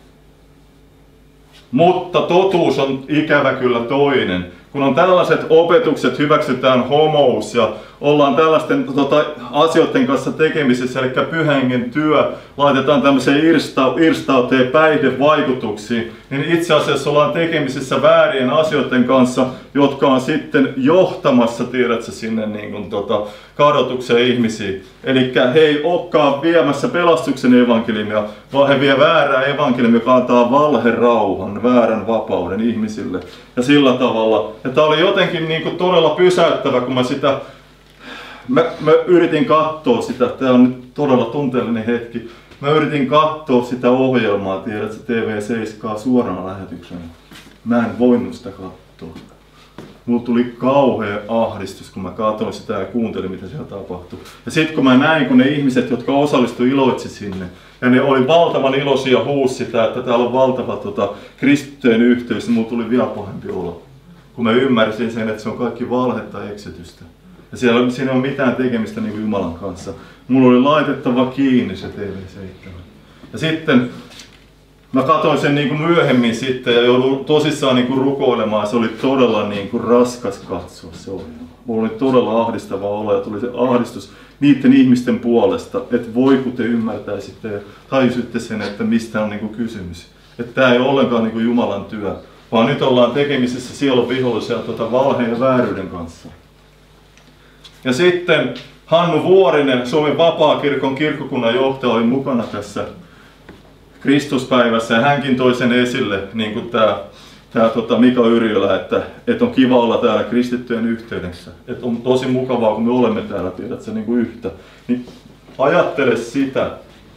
Mutta totuus on ikävä kyllä toinen. Kun on tällaiset opetukset, hyväksytään homous ja ollaan tällaisten asioiden kanssa tekemisissä, eli pyhän hengen työ, laitetaan tämmöiseen irstauteen päihdevaikutuksiin, niin itse asiassa ollaan tekemisissä väärien asioiden kanssa, jotka on sitten johtamassa, tiedätkö, sinne niin kuin, kadotukseen ihmisiin. Eli he ei olekaan viemässä pelastuksen evankeliumia, vaan he vie väärää evankeliumia, joka antaa valherauhan, väärän vapauden ihmisille. Ja sillä tavalla Ja tää oli jotenkin niin kuin todella pysäyttävä, kun mä yritin katsoa sitä, tää on nyt todella tunteellinen hetki. Mä yritin katsoa sitä ohjelmaa, tiedätkö, TV7 suorana lähetyksenä. Mä en voinut sitä katsoa. Mulla tuli kauhea ahdistus, kun mä katsoin sitä ja kuuntelin, mitä siellä tapahtui. Ja sitten kun mä näin, kun ne ihmiset, jotka osallistuivat, iloitsi sinne, ja ne oli valtavan iloisia ja huusi sitä, että täällä on valtava kristittyjen yhteys, niin mulla tuli vielä pahempi olo. Kun mä ymmärsin sen, että se on kaikki valhetta ja eksytystä. Ja siinä ei ole mitään tekemistä niin kuin Jumalan kanssa. Mulla oli laitettava kiinni se TV7. Ja sitten mä katsoin sen niin kuin myöhemmin sitten ja jouduin tosissaan niin kuin rukoilemaan. Se oli todella niin kuin raskas katsoa se ohjelma. Mulla oli todella ahdistava olo ja tuli se ahdistus niiden ihmisten puolesta, että voi kun te ymmärtäisitte ja tajusitte sen, että mistä on niin kuin kysymys. Että tää ei ole ollenkaan niin kuin Jumalan työ, vaan nyt ollaan tekemisissä sielun vihollisia valheen ja vääryyden kanssa. Ja sitten Hannu Vuorinen, Suomen Vapaakirkon kirkkokunnan johtaja, oli mukana tässä Kristuspäivässä ja hänkin toi sen esille, niin kuin tämä Mika Yrjölä, että on kiva olla täällä kristittyjen yhteydessä. Että on tosi mukavaa, kun me olemme täällä, tiedätkö, niin kuin yhtä. Niin ajattele sitä,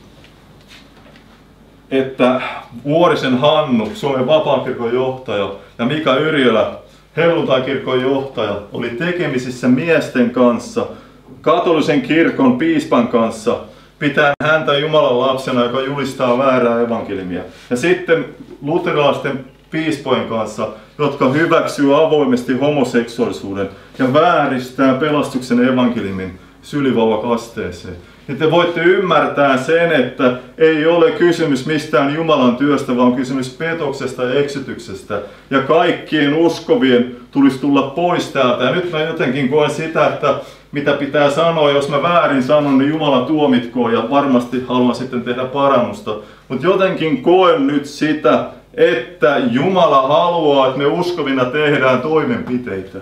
että Vuorisen Hannu, Suomen Vapaakirkon johtaja, ja Mika Yrjölä, Helluntai-kirkon johtaja, oli tekemisissä miesten kanssa, katolisen kirkon piispan kanssa, pitää häntä Jumalan lapsena, joka julistaa väärää evankeliumia. Ja sitten luterilaisten piispojen kanssa, jotka hyväksyy avoimesti homoseksuaalisuuden ja vääristää pelastuksen evankeliumin sylivauvakasteeseen. Ja te voitte ymmärtää sen, että ei ole kysymys mistään Jumalan työstä, vaan kysymys petoksesta ja eksytyksestä. Ja kaikkien uskovien tulisi tulla pois täältä. Ja nyt mä jotenkin koen sitä, että mitä pitää sanoa, jos mä väärin sanon, niin Jumala tuomitkoon ja varmasti haluan sitten tehdä parannusta. Mutta jotenkin koen nyt sitä, että Jumala haluaa, että me uskovina tehdään toimenpiteitä.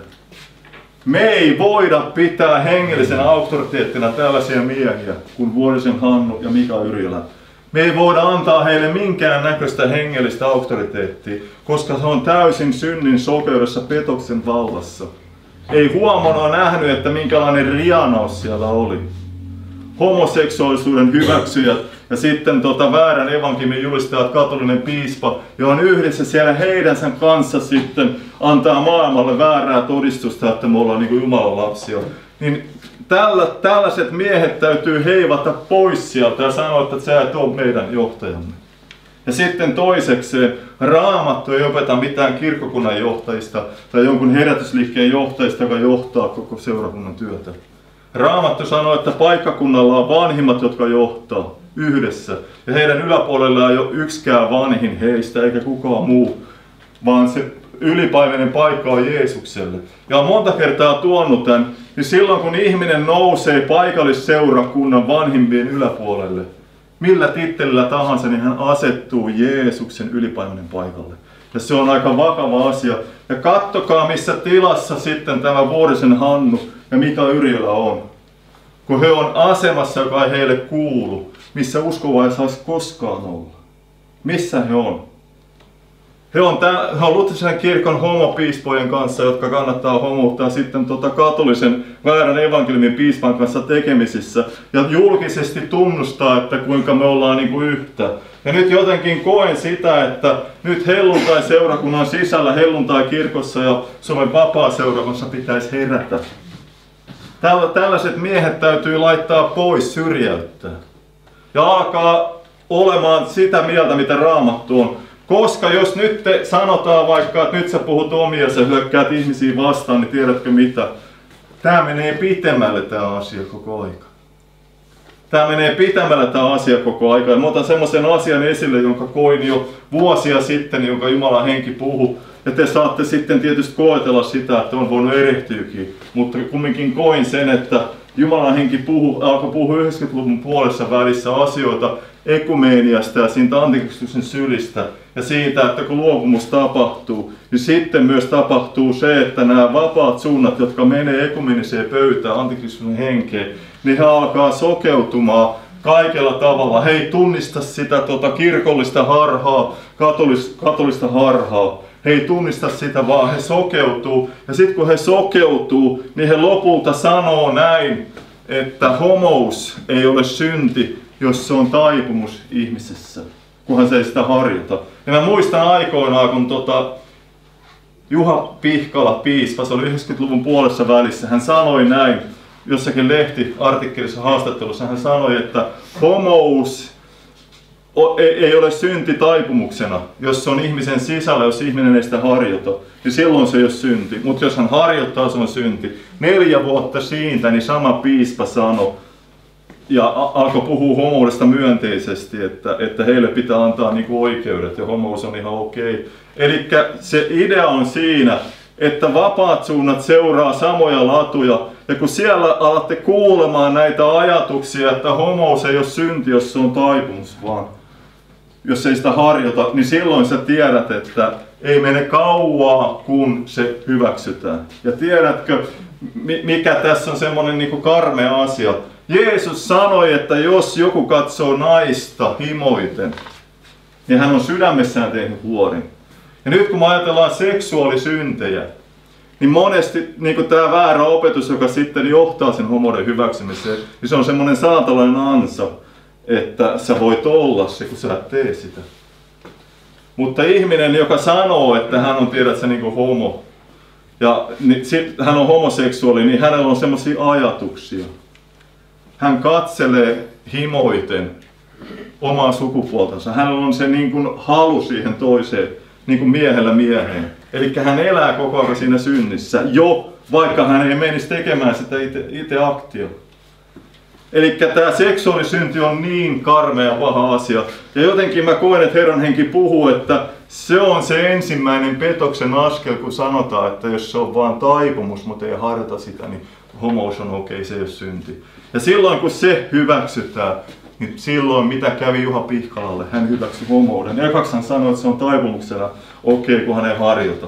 Me ei voida pitää hengellisen auktoriteettina tällaisia miehiä kuin Vuorisen Hannu ja Mika Yrjölä. Me ei voida antaa heille minkään näköistä hengellistä auktoriteettia, koska se on täysin synnin sokeudessa petoksen vallassa. Ei huomana nähnyt, että minkälainen rianaus siellä oli. Homoseksuaalisuuden hyväksyjät ja sitten väärän evankeliumin julistajat, katolinen piispa, johon yhdessä siellä heidän kanssa sitten antaa maailmalle väärää todistusta, että me ollaan niin kuin Jumalan lapsia. Niin tällaiset miehet täytyy heivata pois sieltä ja sanoa, että sä et ole meidän johtajamme. Ja sitten toisekseen, Raamattu ei opeta mitään kirkkokunnan johtajista tai jonkun herätysliikkeen johtajista, joka johtaa koko seurakunnan työtä. Raamattu sanoo, että paikkakunnalla on vanhimmat, jotka johtaa yhdessä. Ja heidän yläpuolellaan ei ole yksikään vanhin heistä eikä kukaan muu, vaan se ylipäiväinen paikka on Jeesukselle. Ja on monta kertaa tuonut tämän, niin silloin kun ihminen nousee paikallisseurakunnan vanhimpien yläpuolelle, millä tittelillä tahansa, niin hän asettuu Jeesuksen ylipäiväinen paikalle. Ja se on aika vakava asia. Ja kattokaa, missä tilassa sitten tämä Vuorisen Hannu ja Mika Yrjölä on. Kun he on asemassa, joka ei heille kuulu, missä uskovainen saisi koskaan olla. Missä he on? He on luterilaisen kirkon homopiispojen kanssa, jotka kannattaa homouttaa sitten katolisen väärän evankeliumin piispan kanssa tekemisissä. Ja julkisesti tunnustaa, että kuinka me ollaan niin kuin yhtä. Ja nyt jotenkin koen sitä, että nyt helluntai-seurakunnan sisällä, helluntai-kirkossa ja Suomen vapaa-seurakunnassa pitäisi herätä. Tällaiset miehet täytyy laittaa pois, syrjäyttää. Ja alkaa olemaan sitä mieltä, mitä Raamattu on. Koska jos nyt sanotaan vaikka, että nyt sä puhut omia ja hyökkäät ihmisiä vastaan, niin tiedätkö mitä? Tää menee pitemmälle tää asia koko aika. Tää menee pitemmälle tää asia koko aika. Ja mä otan semmoisen asian esille, jonka koin jo vuosia sitten, jonka Jumalan henki puhui. Ja te saatte sitten tietysti koetella sitä, että on voinut erehtyäkin. Mutta kumminkin koin sen, että Jumalan henki alkoi puhua 90-luvun puolessa välissä asioita ekumeeniasta ja siitä antikristuksen sylistä. Ja siitä, että kun luopumus tapahtuu, niin sitten myös tapahtuu se, että nämä vapaat suunnat, jotka menee ekumeeniseen pöytään antikristuksen henkeen, niin he alkaa sokeutumaan kaikella tavalla. He ei tunnista sitä kirkollista harhaa, katolista harhaa. he ei tunnista sitä, vaan he sokeutuu. Ja sitten kun he sokeutuu, niin he lopulta sanoo näin, että homous ei ole synti, jos se on taipumus ihmisessä, kunhan se ei sitä harjoita. Ja mä muistan aikoinaan, kun Juha Pihkala, piispa, se oli 90-luvun puolessa välissä, hän sanoi näin, jossakin lehtiartikkelissa haastattelussa, hän sanoi, että homous ei ole synti taipumuksena. Jos se on ihmisen sisällä, jos ihminen ei sitä harjoita, niin silloin se ei ole synti. Mutta jos hän harjoittaa, se on synti. 4 vuotta siitä, niin sama piispa sanoi, ja alkoi puhua homoudesta myönteisesti, että heille pitää antaa niinku oikeudet ja homous on ihan okei. Eli se idea on siinä, että vapaat suunnat seuraa samoja latuja, ja kun siellä alatte kuulemaan näitä ajatuksia, että homous ei ole synti, jos se on taipumus, vaan jos ei sitä harjoita, niin silloin sä tiedät, että ei mene kauaa, kun se hyväksytään. Ja tiedätkö, mikä tässä on semmoinen niin kuin karmea asia? Jeesus sanoi, että jos joku katsoo naista himoiten, niin hän on sydämessään tehnyt huorin. Ja nyt kun me ajatellaan seksuaalisyntejä, niin monesti niin tämä väärä opetus, joka sitten johtaa sen homouden hyväksymiseen, niin se on semmoinen saatalainen ansa, että sä voit olla se, kun sä et tee sitä. Mutta ihminen, joka sanoo, että hän on, tiedätkö, niin kuin homo, ja hän on homoseksuaali, niin hänellä on semmoisia ajatuksia. Hän katselee himoiten omaa sukupuoltansa. Hänellä on se niin kuin halu siihen toiseen, niin kuin miehellä mieheen. Eli hän elää koko ajan siinä synnissä, vaikka hän ei menisi tekemään sitä itse aktio. Eli tämä seksuaalisynti on niin karmea paha asia. Ja jotenkin mä koen, että Herran henki puhuu, että se on se ensimmäinen petoksen askel, kun sanotaan, että jos se on vaan taipumus, mutta ei harjoita sitä, niin homous on okei, se ei ole synti. Ja silloin kun se hyväksytään, niin silloin mitä kävi Juha Pihkalalle, hän hyväksyi homouden. Ekaksi hän sanoi, että se on taipumuksena okei, kun hän ei harjoita.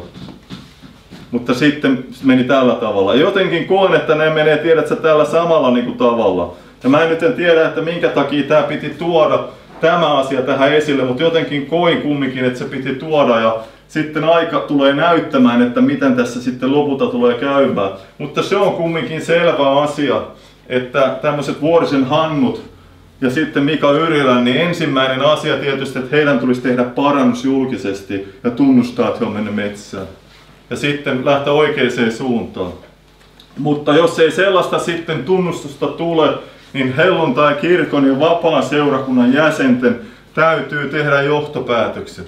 Mutta sitten meni tällä tavalla. Jotenkin koen, että ne menee, tiedätkö, tällä samalla niin kuin tavalla. Ja mä en nyt tiedä, että minkä takia tämä piti tuoda tämä asia tähän esille, mutta jotenkin koin kumminkin, että se piti tuoda ja sitten aika tulee näyttämään, että miten tässä sitten lopulta tulee käymään. Mutta se on kumminkin selvä asia, että tämmöiset Vuorisen Hannut ja sitten Mika Yrilän, niin ensimmäinen asia tietysti, että heidän tulisi tehdä parannus julkisesti ja tunnustaa, että he on mennyt metsään. Ja sitten lähteä oikeaan suuntaan. Mutta jos ei sellaista sitten tunnustusta tule, niin helluntai-kirkon ja vapaan seurakunnan jäsenten täytyy tehdä johtopäätökset.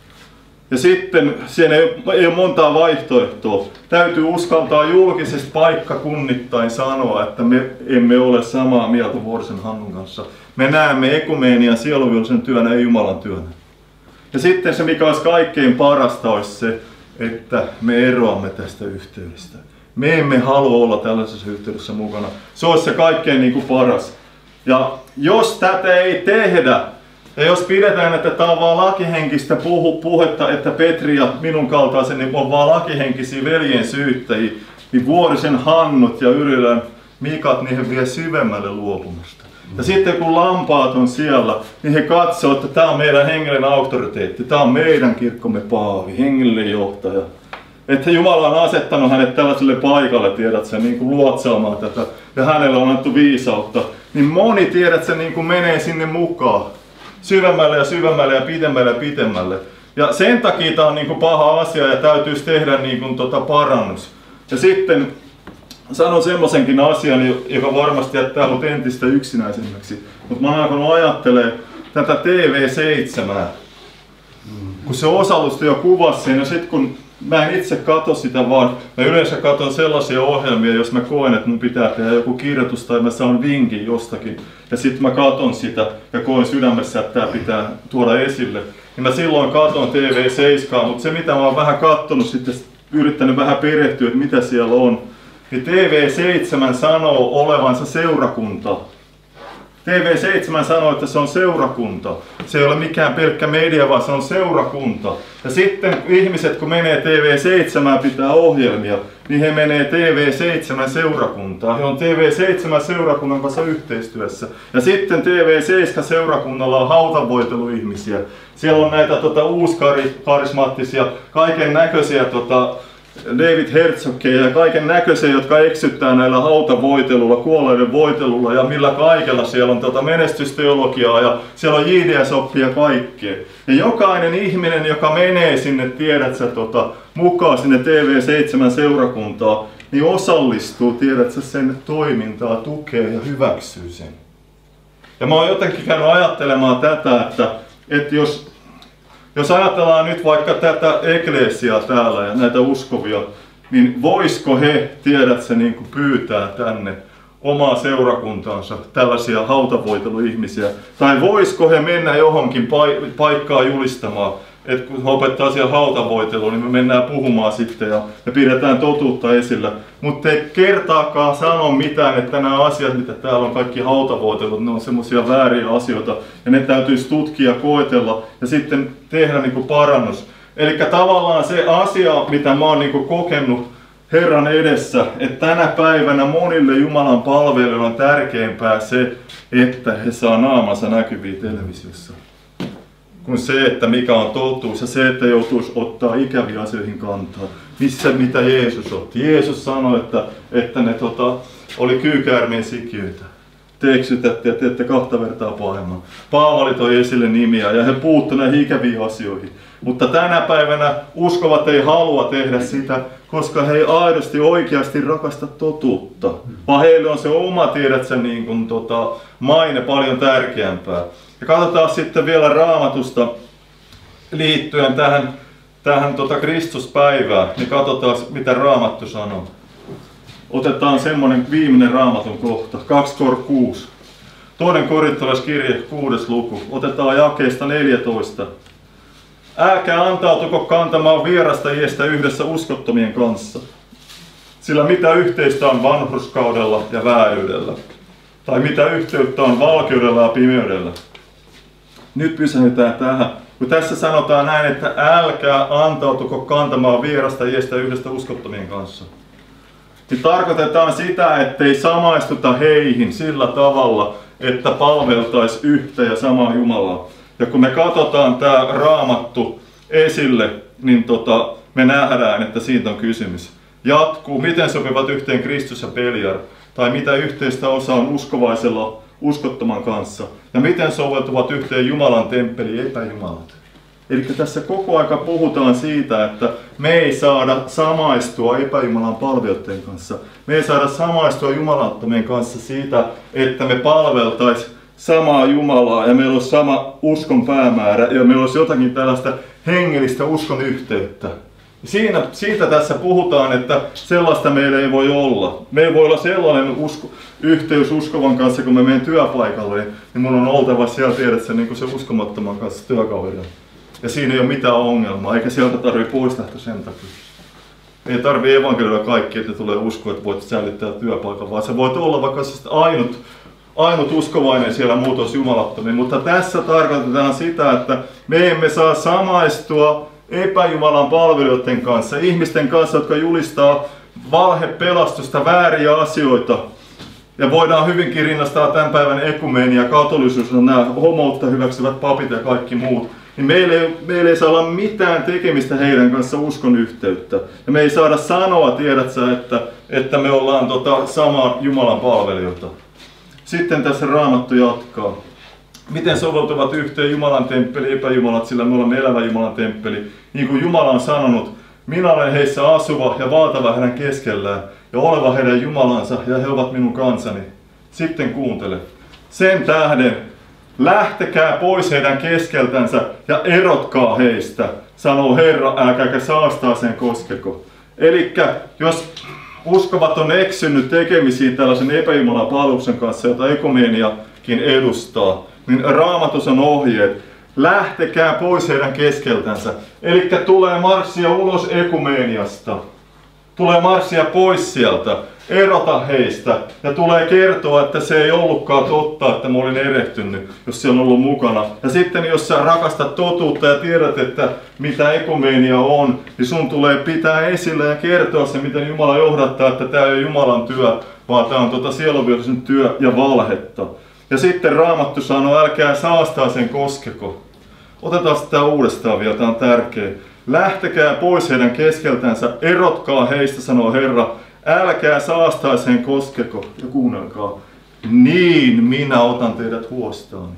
Ja sitten siinä ei ole montaa vaihtoehtoa. Täytyy uskaltaa julkisesti paikkakunnittain sanoa, että me emme ole samaa mieltä Vuorisen Hannun kanssa. Me näemme ekumeenian sieluvihollisen työnä, ei Jumalan työnä. Ja sitten se, mikä olisi kaikkein parasta, olisi se, että me eroamme tästä yhteydestä. Me emme halua olla tällaisessa yhteydessä mukana. Se olisi se kaikkein niin kuin paras. Ja jos tätä ei tehdä, ja jos pidetään, että tämä on vaan lakihenkistä puhetta, että Petri ja minun kaltaiseni on vaan lakihenkisiä veljen syyttäjiä, niin Vuorisen Hannut ja Yrilän Mikat, niin he vie syvemmälle luopumusta. Ja sitten kun lampaat on siellä, niin he katsoo, että tämä on meidän hengellinen auktoriteetti, tämä on meidän kirkkomme paavi, hengellinen johtaja. Että Jumala on asettanut hänet tällaiselle paikalle, tiedät sen, niin kuin luotsaamaan tätä, ja hänelle on annettu viisautta. Niin moni, tiedät sen, niin kuin menee sinne mukaan. Syvemmälle ja syvemmälle ja pitemmälle ja pitemmälle. Ja sen takia tämä on niin kuin paha asia ja täytyisi tehdä niin kuin parannus. Ja sitten sanon semmoisenkin asian, joka varmasti jättää mut entistä yksinäisemmäksi. Mutta mä oon alkanut ajattelemaan tätä TV7. Kun se osallistuja kuvasi sen, ja sitten kun mä en itse katso sitä, vaan mä yleensä katson sellaisia ohjelmia, jos mä koen, että mun pitää tehdä joku kirjoitus tai mä saan vinkin jostakin. Ja sitten mä katson sitä ja koen sydämessä, että tää pitää tuoda esille. Niin mä silloin katson TV7, mutta se mitä mä oon vähän katsonut sitten, yrittänyt vähän perehtyä, että mitä siellä on. Niin TV7 sanoo olevansa seurakunta. TV7 sanoo, että se on seurakunta. Se ei ole mikään pelkkä media, vaan se on seurakunta. Ja sitten ihmiset, kun menee TV7 pitää ohjelmia, niin he menee TV7 seurakuntaan. He on TV7 seurakunnan kanssa yhteistyössä. Ja sitten TV7 seurakunnalla on hautavoiteluihmisiä. Siellä on näitä uuskarismaattisia, kaiken näköisiä David Herzogia ja kaiken näköisiä, jotka eksyttää näillä hautavoitelulla, kuolleiden voitelulla ja millä kaikella. Siellä on menestysteologiaa ja siellä on JDS-oppia ja kaikkea. Ja jokainen ihminen, joka menee sinne, tiedät sä, mukaan sinne TV7 seurakuntaan, niin osallistuu, tiedät sä, sen toimintaa, tukee ja hyväksyy sen. Ja mä oon jotenkin käynyt ajattelemaan tätä, että jos ajatellaan nyt vaikka tätä eklesiaa täällä ja näitä uskovia, niin voisiko he, tiedätkö, niin kuin pyytää tänne omaa seurakuntaansa tällaisia hautavoiteluihmisiä? Tai voisiko he mennä johonkin paikkaan julistamaan, että kun he opettaa siellä hautavoitelua, niin me mennään puhumaan sitten ja pidetään totuutta esillä. Mutta ei kertaakaan sano mitään, että nämä asiat, mitä täällä on kaikki hautavoitelut, ne on semmoisia vääriä asioita ja ne täytyisi tutkia, koetella ja sitten tehdä niinku parannus. Eli tavallaan se asia, mitä mä oon niinku kokenut Herran edessä, että tänä päivänä monille Jumalan palvelijoille on tärkeämpää se, että he saa naamansa näkyviin televisiossa, kuin se, että mikä on totuus ja se, että joutuisi ottaa ikäviä asioihin kantaa. Mitä Jeesus otti? Jeesus sanoi, että ne oli kyykäärmeen sikiöitä. Te eksytätte ja teette 2 vertaa pahemman. Paavali toi esille nimiä ja he puuttu näihin ikäviin asioihin. Mutta tänä päivänä uskovat ei halua tehdä sitä, koska he ei aidosti oikeasti rakasta totuutta. Vaan heille on se oma, tiedät sen, niin kuin, maine paljon tärkeämpää. Ja katsotaan sitten vielä Raamatusta liittyen tähän Kristuspäivään, niin katsotaan mitä Raamattu sanoo. Otetaan semmonen viimeinen Raamatun kohta, 2:6. 2. Korintolaiskirje, 6. luku. Otetaan jakeesta 14. Älkää antautuko kantamaan vierasta iestä yhdessä uskottomien kanssa. Sillä mitä yhteistä on vanhurskaudella ja vääryydellä? Tai mitä yhteyttä on valkeudella ja pimeydellä? Nyt pysähdytään tähän. Kun tässä sanotaan näin, että älkää antautuko kantamaan vierasta iestä yhdessä uskottomien kanssa, niin tarkoitetaan sitä, ettei samaistuta heihin sillä tavalla, että palveltaisi yhtä ja samaa Jumalaa. Ja kun me katsotaan tämä Raamattu esille, niin me nähdään, että siitä on kysymys. Jatkuu, miten sopivat yhteen Kristus ja Beliar, tai mitä yhteistä osaa on uskovaisella uskottoman kanssa, ja miten soveltuvat yhteen Jumalan temppeli ja epäjumalat. Eli tässä koko aika puhutaan siitä, että me ei saada samaistua epäjumalan palvelijoiden kanssa. Me ei saada samaistua jumalattomien kanssa siitä, että me palveltaisiin samaa Jumalaa ja meillä olisi sama uskon päämäärä ja meillä olisi jotakin tällaista hengellistä uskon yhteyttä. Siitä tässä puhutaan, että sellaista meillä ei voi olla. Me ei voi olla sellainen yhteys uskovan kanssa, kun me menen työpaikalle, niin mun on oltava siellä, tiedätkö, niin kuin se uskomattoman kanssa työkaverina. Ja siinä ei ole mitään ongelmaa, eikä sieltä tarvitse poistaa sen takia. Ei tarvitse evankelioida kaikki, että tulee uskoa, että voit säilyttää työpaikan, vaan sä voit olla vaikka ainut uskovainen siellä muutos jumalattomiin. Mutta tässä tarkoitetaan sitä, että me emme saa samaistua epäjumalan palvelijoiden kanssa, ihmisten kanssa, jotka julistaa valhepelastusta, vääriä asioita. Ja voidaan hyvinkin rinnastaa tämän päivän ekumenia, katolisuus, nämä homoutta hyväksyvät papit ja kaikki muut. Niin meillä ei saa olla mitään tekemistä heidän kanssa uskon yhteyttä. Ja me ei saada sanoa, tiedät sä, että me ollaan samaa Jumalan palvelijoita. Sitten tässä Raamattu jatkaa. Miten soveltuvat yhteen Jumalan temppeli, epäjumalat, sillä me olemme elävä Jumalan temppeli. Niin kuin Jumala on sanonut, minä olen heissä asuva ja valtava heidän keskellään ja oleva heidän Jumalansa ja he ovat minun kansani. Sitten kuuntele. Sen tähden lähtekää pois heidän keskeltänsä ja erotkaa heistä, sanoo Herra, älkääkä saastaaseen koskeko. Elikkä jos uskovat on eksynyt tekemisiin tällaisen epäjumalan palveluksen kanssa, jota ekumeniakin edustaa, niin Raamatussa on ohjeet. Lähtekää pois heidän keskeltänsä. Elikkä tulee marssia ulos ekumeniasta. Tulee marssia pois sieltä. erota heistä ja tulee kertoa, että se ei ollutkaan totta, että mä olin erehtynyt, jos se on ollut mukana. Ja sitten jos sä rakastat totuutta ja tiedät, että mitä ekumenia on, niin sun tulee pitää esillä ja kertoa se, miten Jumala johdattaa, että tämä ei ole Jumalan työ, vaan tämä on sielunvihollisen työ ja valhetta. Ja sitten Raamattu sanoo, älkää saastaaseen koskeko. Otetaan sitä uudestaan vielä, tämä on tärkeä. Lähtekää pois heidän keskeltänsä, erotkaa heistä, sanoo Herra. Älkää saastaiseen koskeko, ja kuunnelkaa, niin minä otan teidät huostaani.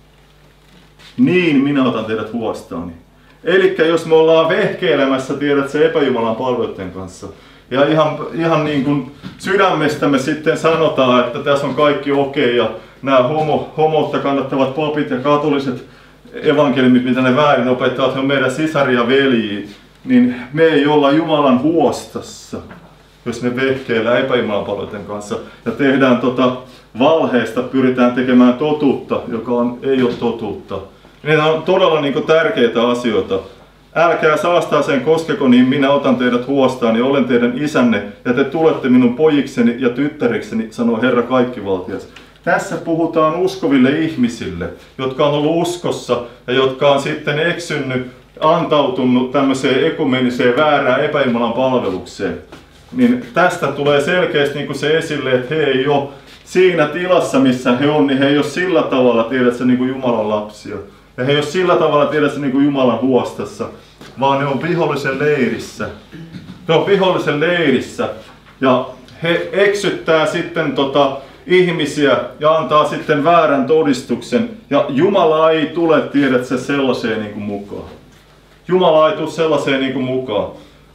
Niin minä otan teidät huostaani. Elikkä jos me ollaan vehkeilemässä, tiedät se epäjumalan palveluiden kanssa, ja ihan niin kuin sydämestämme sitten sanotaan, että tässä on kaikki okei, ja nämä homoutta kannattavat papit ja katoliset evankeliumit, mitä ne väärin opettavat, ne on meidän sisaria ja veljiä, niin me ei olla Jumalan huostassa, jos me vehkeillään epäjumalan palveluiden kanssa ja tehdään valheesta, pyritään tekemään totuutta, joka ei ole totuutta. Nämä on todella tärkeitä asioita. Älkää saastaaseen koskeko, niin minä otan teidät huostaan ja olen teidän isänne ja te tulette minun pojikseni ja tyttärikseni, sanoo Herra kaikkivaltias. Tässä puhutaan uskoville ihmisille, jotka on ollut uskossa ja jotka on sitten eksynyt, antautunut tämmöiseen ekumeniseen väärään epäjumalan palvelukseen. Niin tästä tulee selkeästi se esille, että he ei ole siinä tilassa, missä he on, niin he ei ole sillä tavalla, tiedätkö, Jumalan lapsia. Ja he ei ole sillä tavalla, tiedätkö, Jumalan huostassa, vaan ne on vihollisen leirissä. He on vihollisen leirissä ja he eksyttää sitten ihmisiä ja antaa sitten väärän todistuksen. Ja Jumala ei tule, tiedätkö, sellaiseen mukaan. Jumala ei tule sellaiseen mukaan.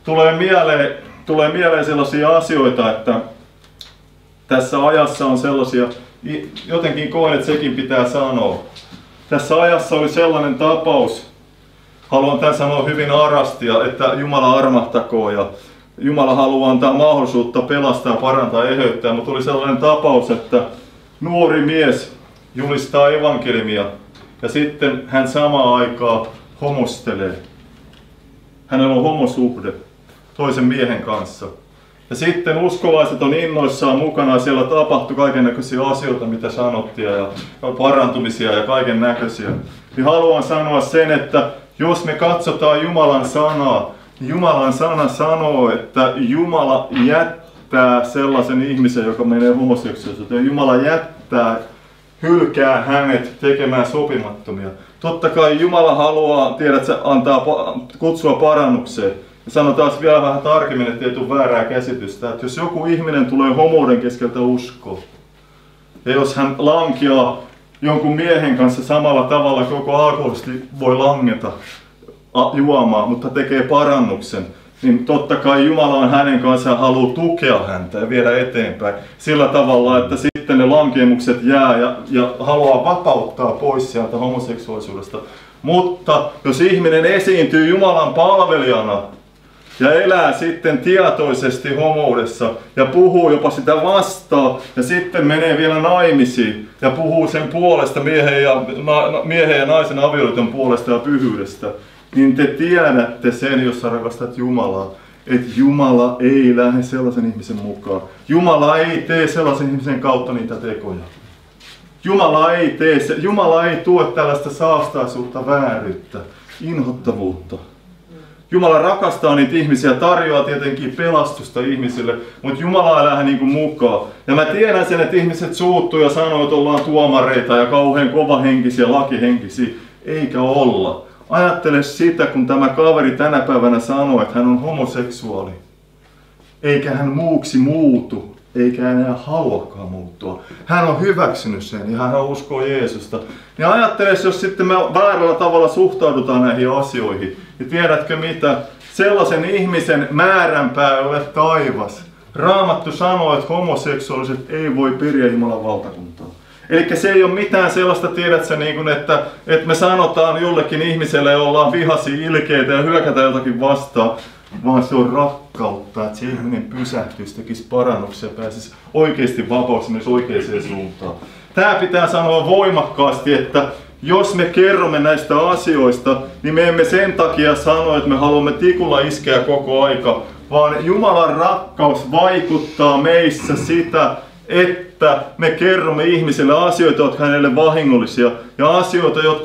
Tulee mieleen sellaisia asioita, että tässä ajassa on sellaisia, jotenkin koen, että sekin pitää sanoa. Tässä ajassa oli sellainen tapaus, haluan tämän sanoa hyvin arastia, että Jumala armahtakoon ja Jumala haluaa antaa mahdollisuutta pelastaa, parantaa, eheyttää, mutta oli sellainen tapaus, että nuori mies julistaa evankeliumia ja sitten hän samaan aikaan homostelee. Hänellä on homosuhde toisen miehen kanssa. Ja sitten uskolaiset on innoissaan mukana ja siellä tapahtui kaikennäköisiä asioita, mitä sanottiin ja parantumisia ja kaiken näköisiä. Niin haluan sanoa sen, että jos me katsotaan Jumalan sanaa, niin Jumalan sana sanoo, että Jumala jättää sellaisen ihmisen, joka menee homoseksuaalisuuteen. Jumala hylkää hänet tekemään sopimattomia. Totta kai Jumala haluaa, tiedätkö, antaa kutsua parannukseen. Ja sanon taas vielä vähän tarkemmin, ettei tule väärää käsitystä, että jos joku ihminen tulee homouden keskeltä uskoon, ja jos hän lankeaa jonkun miehen kanssa samalla tavalla, koko alkoholisti voi langeta juomaan, mutta tekee parannuksen, niin totta kai Jumala on hänen kanssaan haluaa tukea häntä ja viedä eteenpäin sillä tavalla, että sitten ne lankeemukset jää ja haluaa vapauttaa pois sieltä homoseksuaalisuudesta. Mutta jos ihminen esiintyy Jumalan palvelijana ja elää sitten tietoisesti homoudessa ja puhuu jopa sitä vastaan ja sitten menee vielä naimisiin ja puhuu sen puolesta miehen ja naisen avioliiton puolesta ja pyhyydestä, niin te tiedätte sen, jos sä rakastat Jumalaa, että Jumala ei lähde sellaisen ihmisen mukaan. Jumala ei tee sellaisen ihmisen kautta niitä tekoja. Jumala ei tuo tällaista saastaisuutta, vääryyttä, inhottavuutta. Jumala rakastaa niitä ihmisiä, tarjoaa tietenkin pelastusta ihmisille, mutta Jumala ei lähde mukaan. Ja mä tiedän sen, että ihmiset suuttuu ja sanoo, että ollaan tuomareita ja kauhean kovahenkisiä, lakihenkisiä. Eikä olla. Ajattele sitä, kun tämä kaveri tänä päivänä sanoo, että hän on homoseksuaali. Eikä hän muuksi muutu, eikä enää haluakaan muuttua. Hän on hyväksynyt sen ja hän uskoo Jeesusta. Niin ajattele, jos sitten me väärällä tavalla suhtaudutaan näihin asioihin. Ja tiedätkö mitä? Sellaisen ihmisen määränpää ei ole taivas. Raamattu sanoo, että homoseksuaaliset ei voi periä Jumalan valtakuntaa. Eli se ei ole mitään sellaista, tiedätkö, että me sanotaan jollekin ihmiselle, jolla on vihaisia, ilkeitä ja hyökätään jotakin vastaan, vaan se on rakkautta, että se ihminen pysähtyisi, tekisi parannuksia ja pääsisi oikeasti vapaaksi myös oikeaan suuntaan. Tämä pitää sanoa voimakkaasti, että jos me kerromme näistä asioista, niin me emme sen takia sano, että me haluamme tikulla iskeä koko aika, vaan Jumalan rakkaus vaikuttaa meissä sitä, että me kerromme ihmisille asioita, jotka hänelle vahingollisia ja asioita, jotka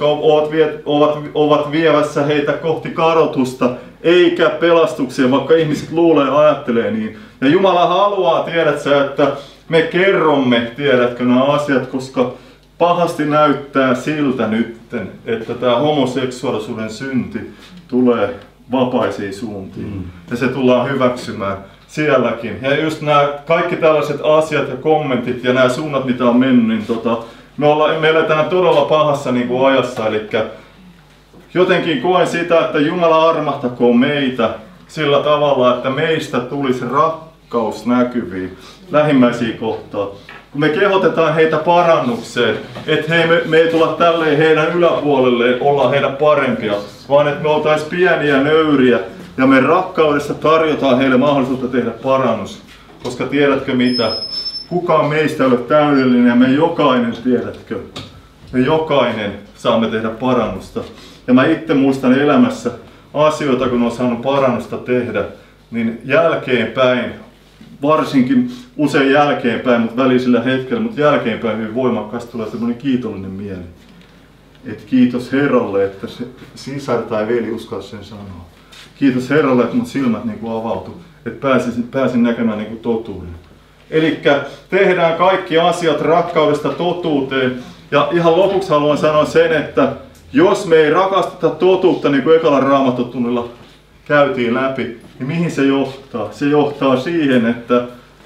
ovat vievässä heitä kohti kadotusta, eikä pelastuksia, vaikka ihmiset luulee ja ajattelee niin. Ja Jumala haluaa, tiedätkö, että me kerromme, tiedätkö, nämä asiat, koska pahasti näyttää siltä nytten, että tämä homoseksuaalisuuden synti tulee vapaisiin suuntiin. Ja se tullaan hyväksymään sielläkin. Ja just nämä kaikki tällaiset asiat ja kommentit ja nämä suunnat, mitä on mennyt, niin me eletään todella pahassa niin kuin ajassa. Eli jotenkin koen sitä, että Jumala armahtakoon meitä sillä tavalla, että meistä tulisi rakkaus näkyviin lähimmäisiä kohtaan. Kun me kehotetaan heitä parannukseen, että me ei tulla tälleen heidän yläpuolelleen olla heidän parempia, vaan että me oltaisiin pieniä nöyriä ja me rakkaudessa tarjotaan heille mahdollisuutta tehdä parannus. Koska tiedätkö mitä? Kukaan meistä ei ole täydellinen ja me jokainen, tiedätkö? Me jokainen saamme tehdä parannusta. Ja mä itse muistan elämässä asioita, kun olen saanut parannusta tehdä, niin jälkeenpäin, varsinkin usein jälkeenpäin, mutta välisellä hetkellä, mutta jälkeenpäin hyvin voimakkaasti tulee semmoinen kiitollinen mieli. Että kiitos Herralle, että se sisar tai veli uskalsi sen sanoa. Kiitos Herralle, että mun silmät avautui, että pääsin näkemään totuuden. Eli tehdään kaikki asiat rakkaudesta totuuteen. Ja ihan lopuksi haluan sanoa sen, että jos me ei rakasteta totuutta, niin kuin ekalla Raamattotunnilla käytiin läpi, niin mihin se johtaa? Se johtaa siihen, että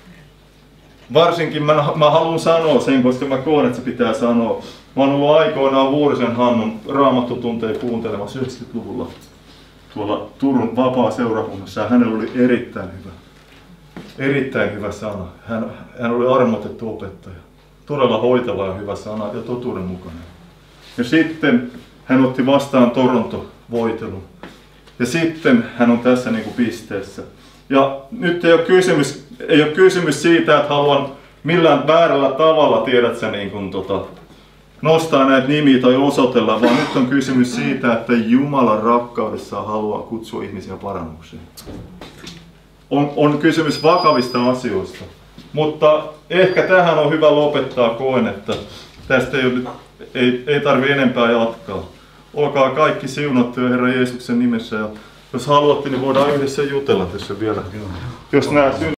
varsinkin mä haluan sanoa sen, koska mä koen, että se pitää sanoa. Mä oon ollut aikoinaan Vuorisen Hannun Raamattotunteja kuuntelemassa 90-luvulla tuolla Turun vapaa-seurakunnassa ja hänellä oli erittäin hyvä sana. Hän oli armotettu opettaja. Todella hoitava ja hyvä sana ja totuudenmukainen. Ja sitten hän otti vastaan Toronto-voitelun. Ja sitten hän on tässä pisteessä. Ja nyt ei ole kysymys siitä, että haluan millään väärällä tavalla, tiedätkö, nostaa näitä nimiä tai osoitella, vaan nyt on kysymys siitä, että Jumalan rakkaudessa haluaa kutsua ihmisiä parannukseen. On kysymys vakavista asioista. Mutta ehkä tähän on hyvä lopettaa, koen, että tästä ei tarvitse enempää jatkaa. Olkaa kaikki siunattuja Herra Jeesuksen nimessä ja jos haluatte, niin voidaan yhdessä jutella tässä vielä. Jos nämä